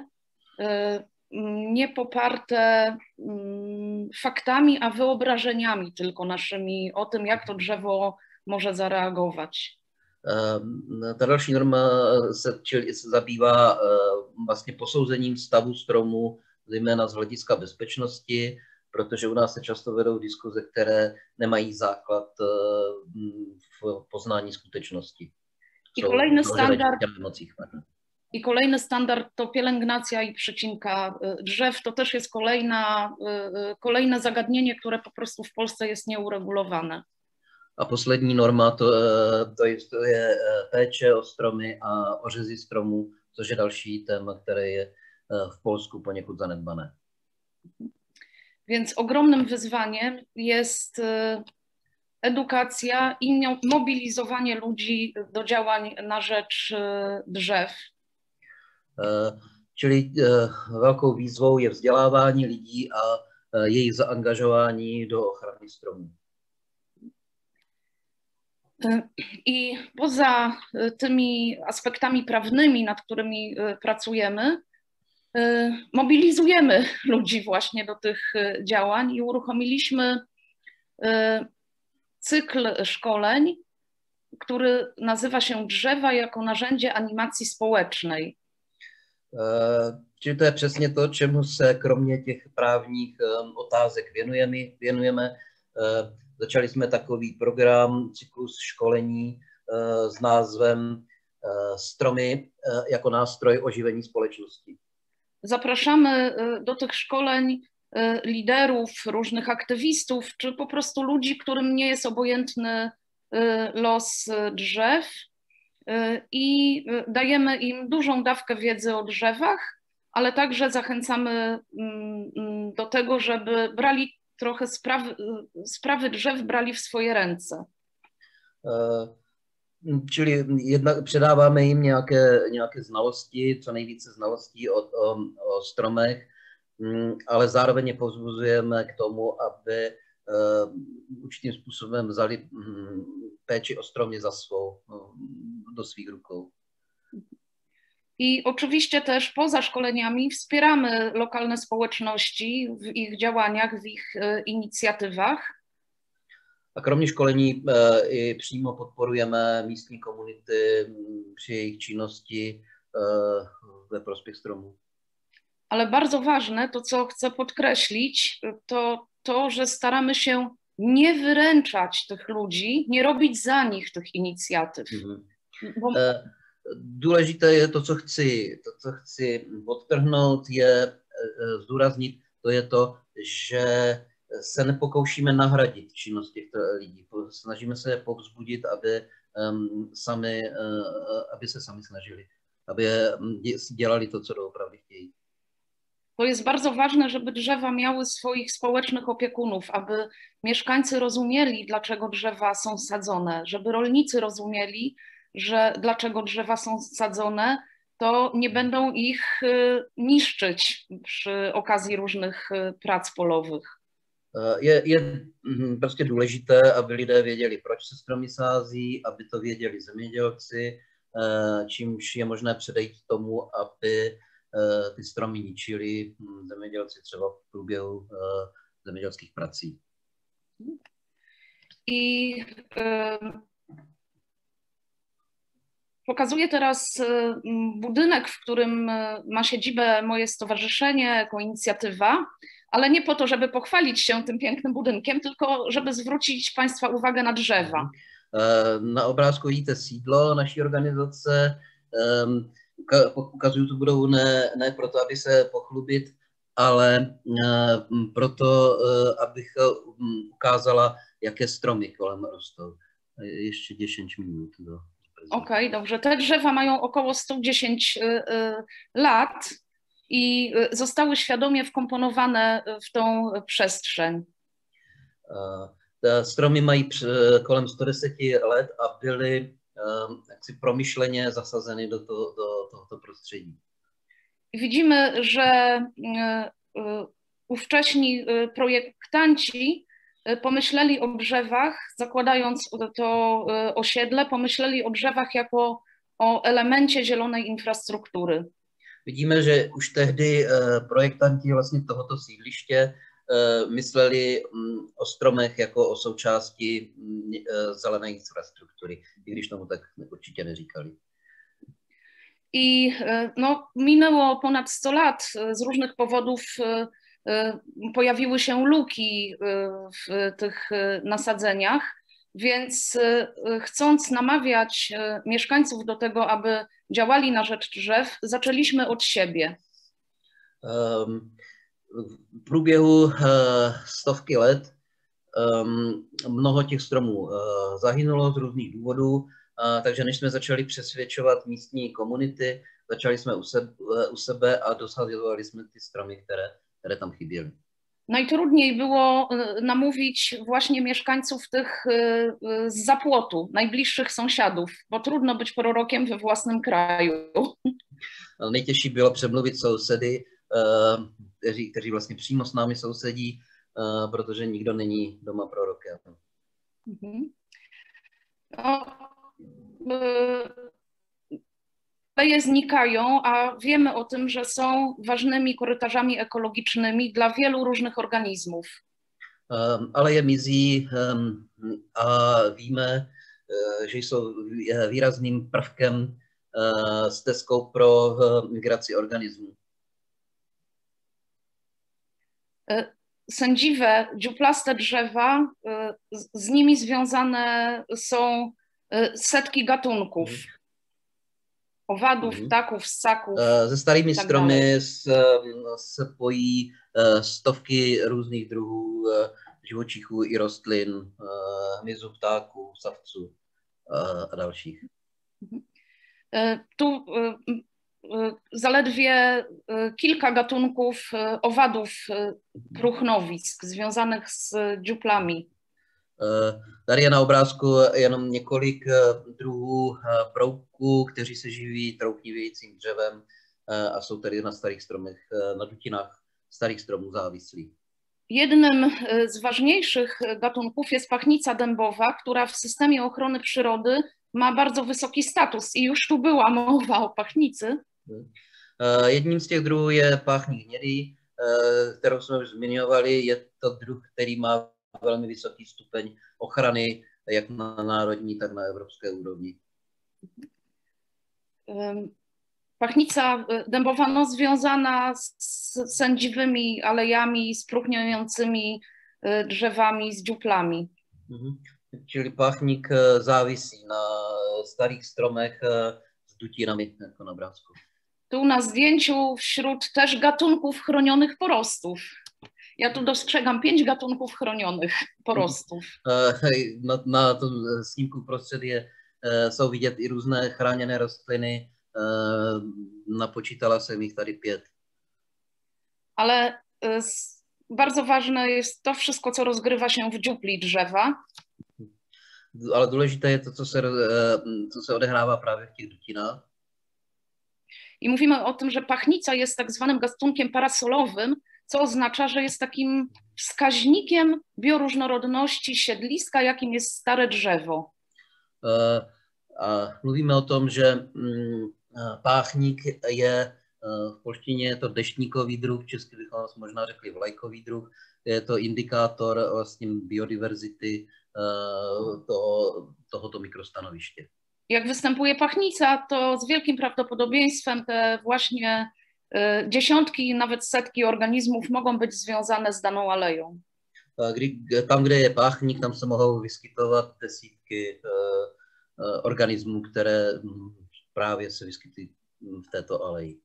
niepoparte faktami, a wyobrażeniami tylko naszymi o tym, jak to drzewo może zareagować. Ta další norma se zabývá vlastně posouzením stavu stromu, zejména z hlediska bezpečnosti, protože u nás se často vedou diskuze, které nemají základ v poznání skutečnosti. I kolejny standard to pielęgnacja i przecinka drzew. To też jest kolejne zagadnienie, które po prostu w Polsce jest nieuregulowane. A poslední norma to je péče o stromy a ořezy stromů, což je další téma, které je w Polsku poněkud zanedbané. Więc ogromnym wyzwaniem jest edukacja i mobilizowanie ludzi do działań na rzecz drzew. Čili velkou výzvou je vzdělávání lidí a jejich zaangažování do ochrany stromů. I poza tymi aspektami prawnymi, nad którymi pracujemy, mobilizujemy ludzi właśnie do tych działań i uruchomiliśmy cykl szkoleń, który nazywa się Drzewa jako narzędzie animacji społecznej. Čili to je přesně to, čemu se kromě těch právních otázek věnujeme. Začali jsme takový program, cyklus školení s názvem Stromy jako nástroj oživení společnosti. Zapraszamy do tych szkoleń liderów, różnych aktywistów, czy po prostu ludzi, którym nie jest obojętny los drzew i dajemy im dużą dawkę wiedzy o drzewach, ale także zachęcamy do tego, żeby brali trochę sprawy drzew brali w swoje ręce. Čili předáváme jim nějaké znalosti, co nejvíce znalostí o stromech, ale zároveň je povzbuzujeme k tomu, aby určitým způsobem vzali péči o stromy do svých rukou. I oczywiście też poza szkoleniami wspieramy lokalne społeczności w ich działaniach, w ich inicjatywach. A kromě školení i přímo podporujeme místní komunity při jejich činnosti ve prospěch stromů. Ale bardzo ważne, to co chcę podkreślić, to, że staramy się nie wyręczać tych ludzi, nie robić za nich tych inicjatyw. Důležité je to, co chci podtrhnout, je zdůraznit, to je to, že se nepokoušíme nahradit činnost těchto lidí. Snažíme se je povzbudit, aby se sami snažili, aby dělali to, co doopravdy chtějí. To jest bardzo ważne, żeby drzewa miały swoich społecznych opiekunów, aby mieszkańcy rozumieli, dlaczego drzewa są sadzone, żeby rolnicy rozumieli, że dlaczego drzewa są sadzone, to nie będą ich niszczyć przy okazji różnych prac polowych. Je prostě důležité, aby lidé věděli, proč se stromy sází, aby to věděli zemědělci, čímž je možné předejít tomu, aby ty stromy ničili zemědělci třeba v průběhu zemědělských prací. I Pokazuję teraz budynek, w którym ma siedzibę moje stowarzyszenie jako inicjatywa, ale nie po to, żeby pochwalić się tym pięknym budynkiem, tylko żeby zwrócić Państwa uwagę na drzewa. Na obrázku vidíte sídlo naší organizace. Ukazuju tu budovu ne proto, aby se pochlubit, ale proto, abych ukázala, jaké stromy kolem rostou. Ještě 10 minut. Okej, dobrze. Te drzewa mają około 110 lat i zostały świadomie wkomponowane w tą przestrzeń. Stromy mají kolem 110 let a byly jaksi promyšleně zasazeny do tohoto prostředí. Widzimy, że ówcześni projektanci pomyśleli o drzewach, zakładając to osiedle, pomyśleli o drzewach jako o elemencie zielonej infrastruktury. Vidíme, že už tehdy projektanti vlastně tohoto sídliště mysleli o stromech jako o součásti zelené infrastruktury, i když tomu tak určitě neříkali. I no, minęło ponad 100 lat, z różnych powodów pojawiły się luki w tych nasadzeniach, więc chcąc namawiać mieszkańców do tego, aby działali na rzecz drzew, zaczęliśmy od siebie. V průběhu stovky let mnoho těch stromů zahynulo z různých důvodů, takže než jsme začali přesvědčovat místní komunity, začali jsme u sebe a dosazovali jsme ty stromy, které tam chyběly. Najtrudniej było namówić właśnie mieszkańców tych zza płotu, najbliższych sąsiadów, bo trudno być prorokiem we własnym kraju. Nejtěžší bylo přemluvit sousedy, kteří vlastně přímo s námi sousedí, protože nikdo není doma prorokem. No, leje znikają, a wiemy o tym, że są ważnymi korytarzami ekologicznymi dla wielu różnych organizmów. Aleje mizí a víme, že jsou výrazným prvkem, stezkou pro migraci organismů. Sędziwe, dziuplaste drzewa, z nimi związane są setki gatunków. Owadów, ptaków, ssaków. Se starými tak stromy se pojí stovky různých druhů živočichů i rostlin, hmyzu, ptáků, savců a dalších. Tu zaledwie kilka gatunków owadów próchnowisk związanych z dziuplami. Tady je na obrázku jenom několik druhů brouků, kteří se živí trouknivějícím dřevem a jsou tady na starých stromech, na dutinách starých stromů závislí. Jednym z ważniejszych gatunków jest pachnica dębowa, która w systemie ochrony przyrody ma bardzo wysoki status i już tu była mowa o pachnicy. Jedním z těch druhů je páchník hnědý, kterou jsme už zmiňovali. Je to druh, který má velmi vysoký stupeň ochrany, jak na národní, tak na evropské úrovni. Pachnica dębowa no, związana z sędziwymi alejami, z próchniającymi drzewami, z dziuplami. Čili páchník závisí na starých stromech s dutinami, jako na obrázku. Tu na zdjęciu wśród też gatunków chronionych porostów. Ja tu dostrzegam 5 gatunków chronionych porostów. Na tom snímku uprostřed jsou vidět i různé chráněné rostliny. Napočítala jsem jich tady 5. Ale bardzo ważne jest to wszystko, co rozgrywa się w dziupli drzewa. Ale důležité je to, co se odehrává právě v těch dutinách. I mówimy o tym, że pachnica jest tak zwanym gatunkiem parasolowym, co oznacza, że jest takim wskaźnikiem bioróżnorodności siedliska, jakim jest stare drzewo. Mluvíme o tom, že páchník je v polštině je to deštníkový druh, česky bychom možná řekli vlajkový druh. Je to indikátor vlastně biodiverzity tohoto mikrostanoviště. jak występuje pachnica, to z wielkim prawdopodobieństwem te właśnie dziesiątki, nawet setki organizmów mogą być związane z daną aleją. Tam, kde je páchník, tam se mohou vyskytovat desítky organismů, které právě se vyskytují v této aleji.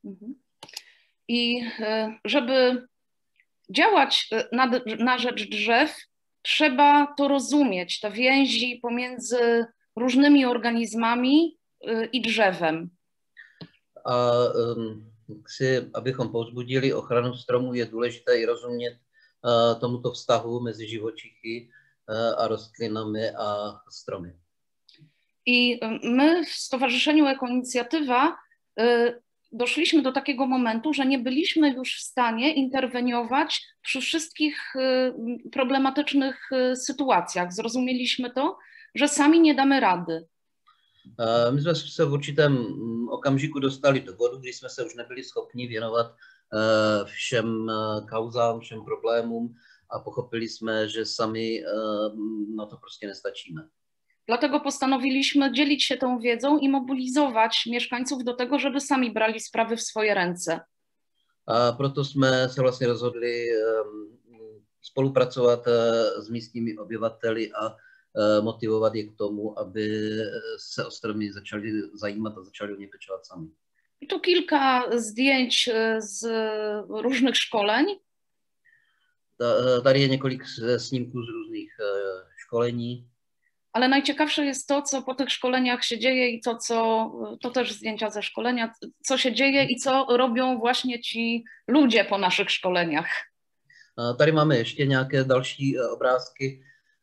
I żeby działać na rzecz drzew, trzeba to rozumieć, te więzi pomiędzy różnymi organizmami i drzewem. A abychom povzbudili ochranu stromů, je důležité i rozumět tomuto vztahu mezi živočichy a rostlinami a stromy. I my w Stowarzyszeniu Ekoinicjatywa doszliśmy do takiego momentu, że nie byliśmy już w stanie interweniować przy wszystkich problematycznych sytuacjach. Zrozumieliśmy to, że sami nie damy rady. My jsme se v určitém okamžiku dostali do bodu, kdy jsme se už nebyli schopni věnovat všem kauzám, všem problémům a pochopili jsme, že sami na to prostě nestačíme. Dlatego postanowiliśmy dzielić się tą wiedzą i mobilizować mieszkańców do tego, żeby sami brali sprawy w swoje ręce. A proto jsme se vlastně rozhodli spolupracovat s místními obyvateli a motivovat je k tomu, aby se o stromy začali zajímat a začali o ně pečovat sami. I tu kilka zdjęć z różnych szkoleń. Tady je několik snímků z různých školení. Ale najciekawsze jest to, co po tych szkoleniach się dzieje i to też zdjęcia ze szkolenia, co się dzieje i co robią właśnie ci ludzie po naszych szkoleniach. Tady máme ještě nějaké další obrázky,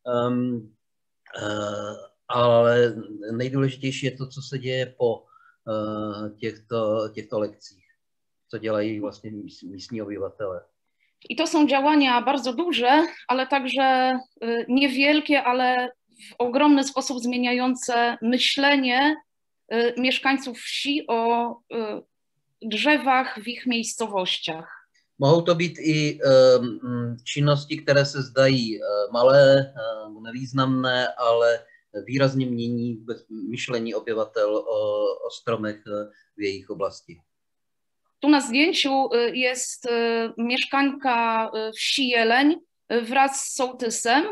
ale nejdůležitější je to, co se děje po těchto lekcích, co dělají vlastně místní obyvatele. I to są działania bardzo duże, ale także niewielkie, ale w ogromny sposób zmieniające myślenie mieszkańców wsi o drzewach w ich miejscowościach. Mohou to být i činnosti, které se zdají malé, nevýznamné, ale výrazně mění myšlení obyvatel o stromech v jejich oblasti. Tu na zdjęciu jest mieszkanka wsi Jeleń wraz z sołtysem.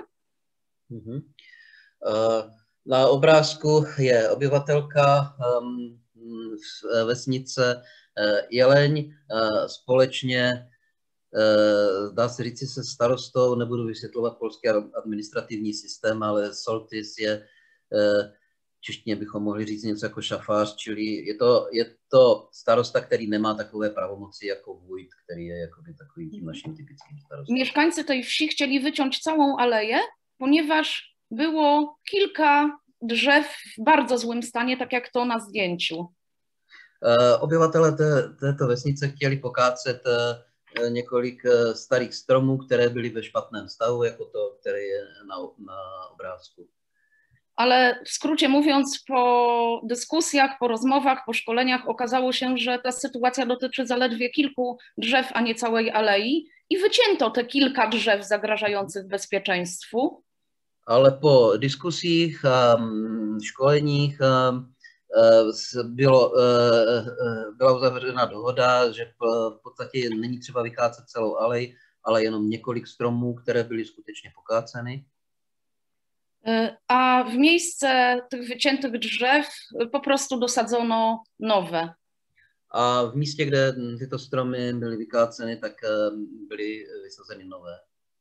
Na obrázku je obyvatelka vesnice Jeleň společně, dá se říci, se starostou, nebudu vysvětlovat polský administrativní systém, ale soltys je, v češtině bychom mohli říct něco jako šafář, čili je to starosta, který nemá takové pravomoci jako vůjt, který je jakoby takovým tím naším typickým starostou. Mieszkańcy tej wsi chcieli wyciąć całą aleję, ponieważ było kilka drzew w bardzo złym stanie, tak jak to na zdjęciu. Obyvatele této vesnice chtěli pokácet několik starých stromů, které byly ve špatném stavu, jako to, které je na obrázku. Ale w skrócie mówiąc, po dyskusjach, po rozmowach, po szkoleniach okazało się, że ta sytuacja dotyczy zaledwie kilku drzew, a nie całej alei i wycięto te kilka drzew zagrażających bezpieczeństwu. Ale po diskusích a školeních byla uzavřena dohoda, že v podstatě není třeba vykácet celou alej, ale jenom několik stromů, které byly skutečně pokáceny. A w miejsce tych wyciętych drzew po prostu dosadzono nowe. A v místě, kde tyto stromy byly vykáceny, tak byly vysazeny nové.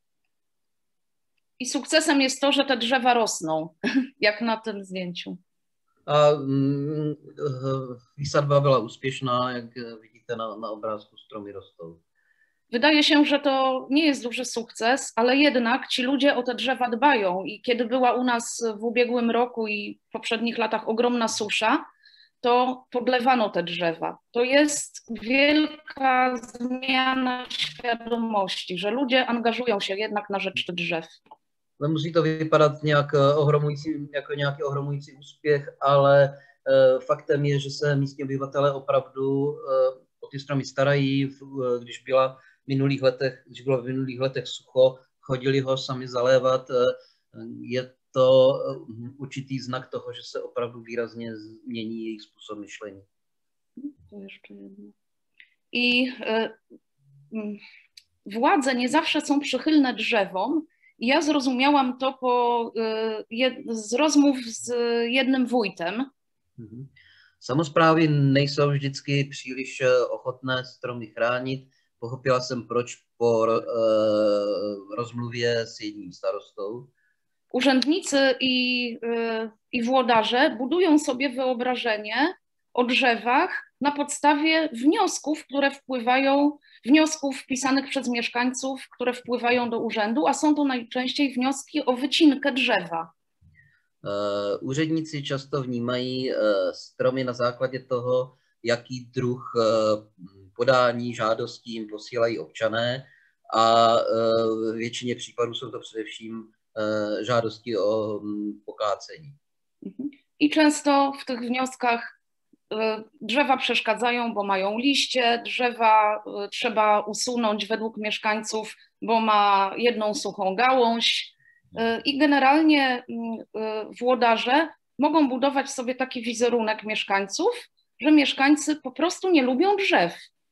I sukcesem jest to, że te drzewa rosną, jak na tym zdjęciu. A výsadba byla úspěšná, jak vidíte na obrázku, stromy rostou. Wydaje się, że to nie jest duży sukces, ale jednak ci ludzie o te drzewa dbają i kiedy była u nas w ubiegłym roku i w poprzednich latach ogromna susza, to podlewano te drzewa. To jest wielka zmiana świadomości, że ludzie angażują się jednak na rzecz drzew. Nemusí to vypadat jako nějaký ohromující úspěch, ale faktem je, že se místní obyvatelé opravdu o ty stromy starají. Když bylo v minulých letech sucho, chodili ho sami zalévat. Je to určitý znak toho, že se opravdu výrazně změní jejich způsob myšlení. To jeszcze jedno. I władze nie zawsze są przychylne drzewom. I ja zrozumiałam to z rozmów z jednym wójtem. Samosprávy nejsou vždycky příliš ochotné stromy chránit. Pochopila jsem, proč po rozmluvě s jedním starostou. Urzędnicy i włodarze budują sobie wyobrażenie o drzewach na podstawie wniosków wpisanych przez mieszkańców, które wpływają do urzędu, a są to najczęściej wnioski o wycinkę drzewa. Úředníci často vnímají stromy na základě toho, jaký druh podání žádostí jim posílají občané, a v většině případů jsou to především žádosti o pokácení. I często w tych wnioskach drzewa przeszkadzają, bo mają liście, drzewa trzeba usunąć według mieszkańców, bo ma jedną suchą gałąź. I generalnie włodarze mogą budować sobie taki wizerunek mieszkańców, że mieszkańcy po prostu nie lubią drzew.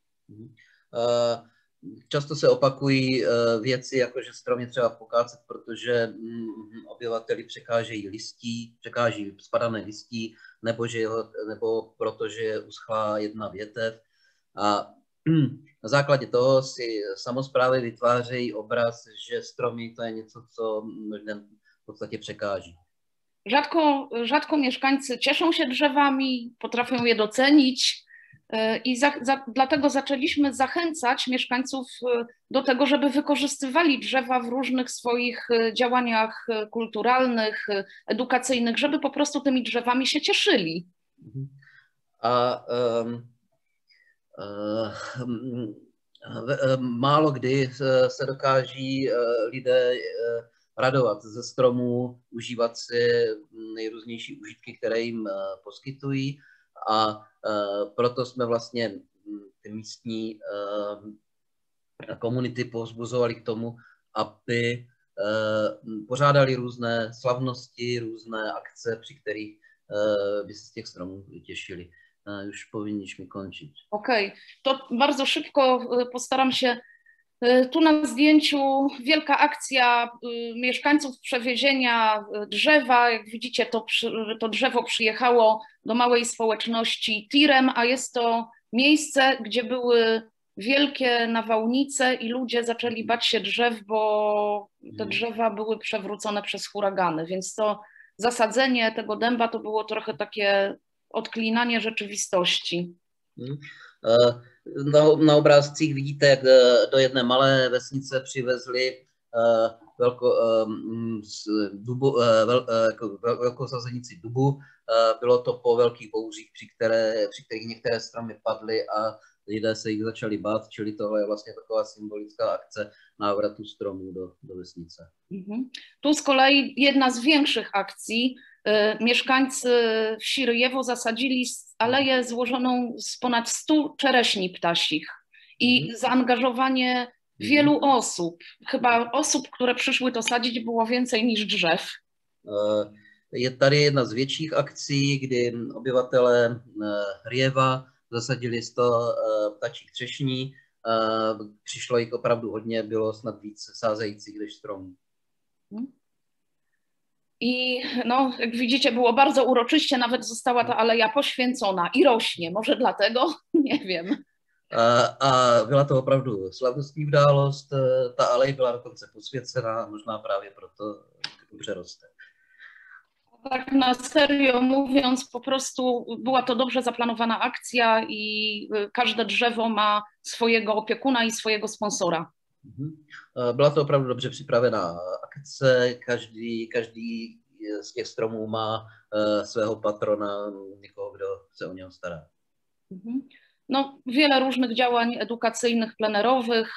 Často se opakují věci, jako že strom je třeba pokácet, protože obyvateli překáží spadané listí, nebo protože je uschlá jedna větev. A na základě toho si samosprávy vytvářejí obraz, že stromy to je něco, co lidem v podstatě překáží. Rzadko mieszkańcy cieszą się drzewami, potrafią je docenić. I dlatego zaczęliśmy zachęcać mieszkańców do tego, żeby wykorzystywali drzewa w różnych swoich działaniach kulturalnych, edukacyjnych, żeby po prostu tymi drzewami się cieszyli. Málo kdy se dokáží lidé radovat ze stromů, užívat si nejrůznější užitky, které jim poskytují. A proto jsme vlastně ty místní komunity povzbuzovali k tomu, aby pořádali různé slavnosti, různé akce, při kterých by se z těch stromů těšili. Już powinniśmy kończyć. Okej, to bardzo szybko postaram się. Tu na zdjęciu wielka akcja mieszkańców przewiezienia drzewa. Jak widzicie, to drzewo przyjechało do małej społeczności tirem, a jest to miejsce, gdzie były wielkie nawałnice i ludzie zaczęli bać się drzew, bo te drzewa były przewrócone przez huragany, więc to zasadzenie tego dęba to było trochę takie odklinanie rzeczywistości. Na obrázcích vidíte, jak do jedné malé vesnice přivezli velkou sazenici dubu. Bylo to po velkých bouřích, při kterých některé stromy padly a lidé se jich začali bát, čili tohle je vlastně taková symbolická akce návratu stromů do vesnice. Tu z kolei jedna z większych akcji. Mieszkańcy wsi Ryjewo zasadzili aleję złożoną z ponad 100 czereśni ptasich i zaangażowanie wielu osób. Chyba osób, które przyszły to sadzić, było więcej niż drzew. Je tady jedna z větších akcí, kdy obyvatelé Ryjeva zasadili 100 ptačích třešní. Přišlo jich opravdu hodně, bylo snad víc sázejících než stromů. I no, jak widzicie, było bardzo uroczyście, nawet została ta aleja poświęcona i rośnie, może dlatego, nie wiem. A byla to opravdu slavnostní událost, ta alej byla dokonce posvěcená, možná právě proto dobře roste. Tak na serio mówiąc, po prostu była to dobrze zaplanowana akcja i każde drzewo ma swojego opiekuna i swojego sponsora. Byla to opravdu dobře připravená akce, každý z těch stromů má svého patrona, někoho, kdo se o něho stará. No, wiele różnych działań edukacyjnych, plenerowych.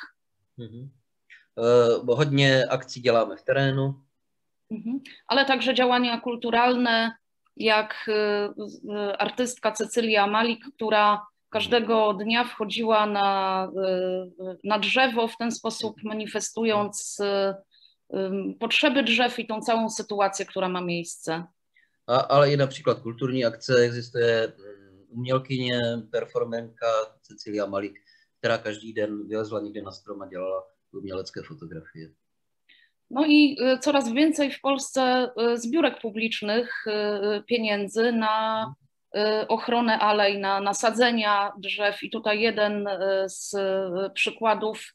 Bo hodně akcí děláme w terénu. Ale także działania kulturalne, jak artystka Cecylia Malik, która każdego dnia wchodziła na drzewo, w ten sposób manifestując potrzeby drzew i tą całą sytuację, która ma miejsce. Ale i například kulturní akce, existuje umělkyně, performerka Cecilia Malik, která každý den vylezla někde na strom a dělala umělecké fotografie. No i coraz więcej w Polsce zbiórek publicznych pieniędzy na ochronę alej, na nasadzenia drzew. I tutaj jeden z przykładów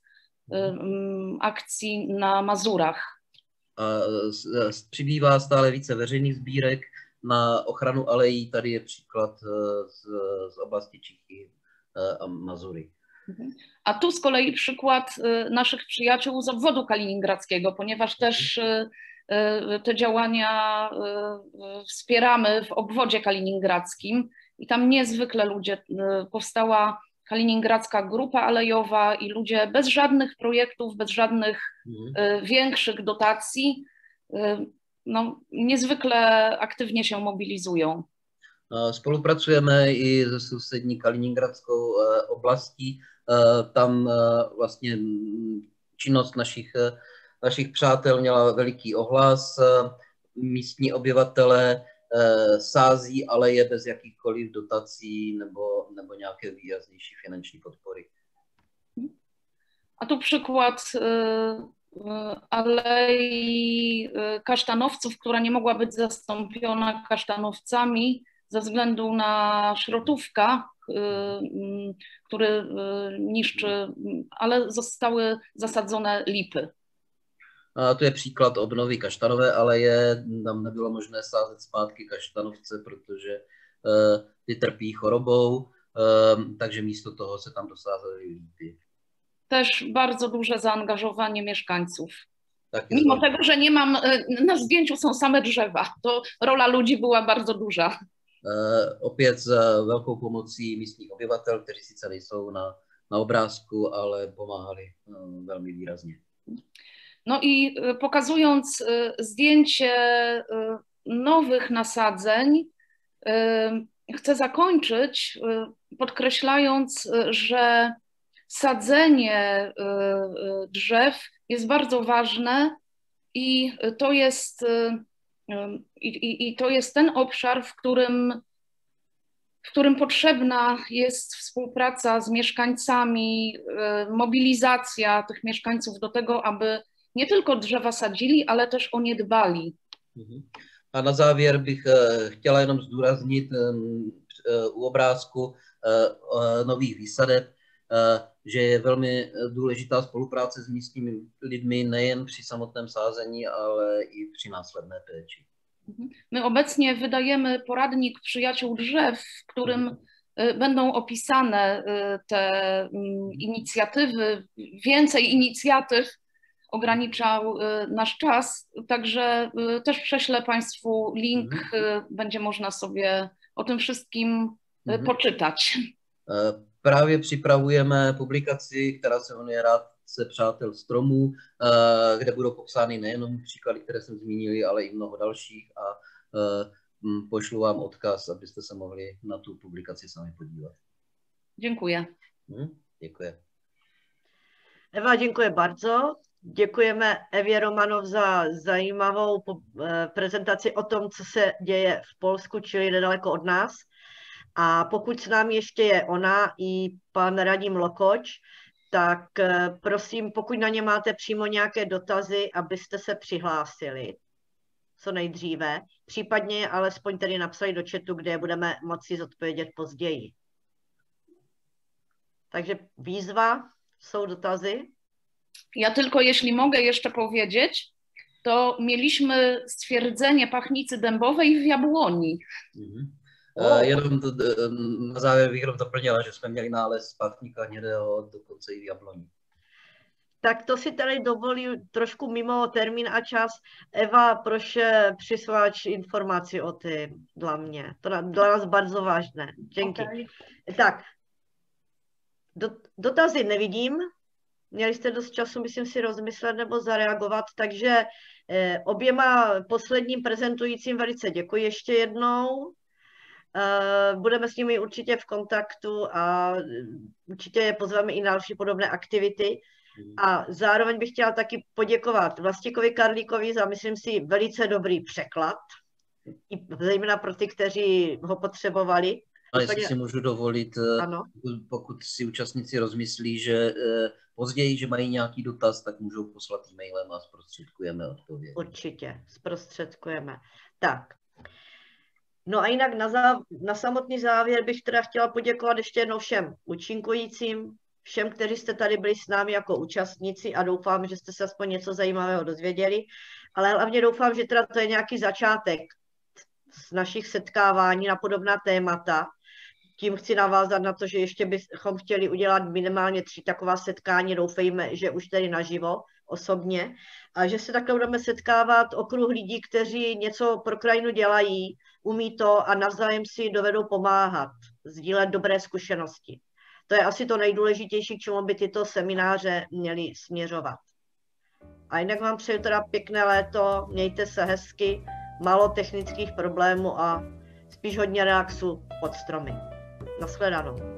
akcji na Mazurach. Přibývá stále více veřejných sbírek na ochranu alejí. Tady je příklad z oblasti Čichy a Mazury. A tu z kolei przykład naszych przyjaciół z obwodu kaliningradzkiego, ponieważ też te działania wspieramy w obwodzie kaliningradzkim i tam niezwykle ludzie, powstała kaliningradzka grupa alejowa i ludzie bez żadnych projektów, bez żadnych większych dotacji, no, niezwykle aktywnie się mobilizują. Spolupracujeme i se sousední Kaliningradskou oblastí. Tam vlastně činnost našich přátel měla veliký ohlas. Místní obyvatelé sází aleje bez jakýchkoliv dotací nebo nějaké výraznější finanční podpory. A tu przykład alei kasztanowców, która nie mogła być zastąpiona kasztanowcami ze względu na szrotówka, który niszczy, ale zostały zasadzone lipy. A to je příklad obnovy kaštanové aleje. Tam nebylo možné sázet zpátky kaštanovce, protože ty trpí chorobou, takže místo toho se tam dosázely lípy. Też bardzo duże zaangażowanie mieszkańców. Tak Mimo tego, że nie mam, na zdjęciu są same drzewa, to rola ludzi była bardzo duża. Opět s velkou pomocí místních obyvatel, kteří sice nejsou na obrázku, ale pomáhali velmi výrazně. No i pokazując zdjęcie nowych nasadzeń, chcę zakończyć podkreślając, że sadzenie drzew jest bardzo ważne i to jest ten obszar, w którym potrzebna jest współpraca z mieszkańcami, mobilizacja tych mieszkańców do tego, aby nie tylko drzewa sadzili, ale też o nie dbali. A na závěr bych chtěla jenom zdůraznit u obrázku nových výsadeb, že je velmi důležitá spolupráce s místními lidmi nejen při samotném sázení, ale i při následné péči. My obecnie wydajemy poradnik Przyjaciół Drzew, w którym będą opisane te inicjatywy, więcej inicjatyw, ograniczał nasz czas, także też prześlę Państwu link, będzie można sobie o tym wszystkim poczytać. Právě připravujeme publikaci, která se jmenuje Rádce přátel stromů, kde budou popsány nejenom příklady, které jsem zmínil, ale i mnoho dalších a pošlu vám odkaz, abyste se mohli na tu publikaci sami podívat. Dziękuję. Děkuji. Eva, děkuji bardzo. Děkujeme Evě Romanov za zajímavou prezentaci o tom, co se děje v Polsku, čili nedaleko od nás. A pokud s námi ještě je ona i pan Radim Lokoč, tak prosím, pokud na ně máte přímo nějaké dotazy, abyste se přihlásili co nejdříve, případně alespoň tedy napsali do chatu, kde je budeme moci zodpovědět později. Takže výzva, jsou dotazy? Ja tylko, jeśli mogę jeszcze powiedzieć, to mieliśmy stwierdzenie pachnicy dębowej w Jabłoni. Jenom na závěr bych jenom doplnila, že jsme měli nález pachníka hnědého dokonce i v Jabloni. Tak to si tady dovolím trošku mimo termín a čas. Eva, proszę přisláč informaci o tym dla mě. To dla nás bardzo ważne. Dzięki. Okay. Tak, dotazy nevidím. Měli jste dost času, myslím si, rozmyslet nebo zareagovat, takže oběma posledním prezentujícím velice děkuji ještě jednou. Budeme s nimi určitě v kontaktu a určitě je pozveme i na další podobné aktivity. A zároveň bych chtěla taky poděkovat Vlastikovi Karlíkovi za, myslím si, velice dobrý překlad, zejména pro ty, kteří ho potřebovali. A jestli si můžu dovolit, ano. pokud si účastníci rozmyslí, že později, že mají nějaký dotaz, tak můžou poslat e-mailem a zprostředkujeme odpověď. Určitě, zprostředkujeme. Tak. No a jinak na samotný závěr bych teda chtěla poděkovat ještě jednou všem účinkujícím, všem, kteří jste tady byli s námi jako účastníci a doufám, že jste se aspoň něco zajímavého dozvěděli, ale hlavně doufám, že teda to je nějaký začátek z našich setkávání na podobná témata. Tím chci navázat na to, že ještě bychom chtěli udělat minimálně 3 taková setkání, doufejme, že už tedy naživo, osobně, a že se takhle budeme setkávat okruh lidí, kteří něco pro krajinu dělají, umí to a navzájem si dovedou pomáhat, sdílet dobré zkušenosti. To je asi to nejdůležitější, k čemu by tyto semináře měly směřovat. A jinak vám přeju teda pěkné léto, mějte se hezky, málo technických problémů a spíš hodně relaxu pod stromy. Nashledanou.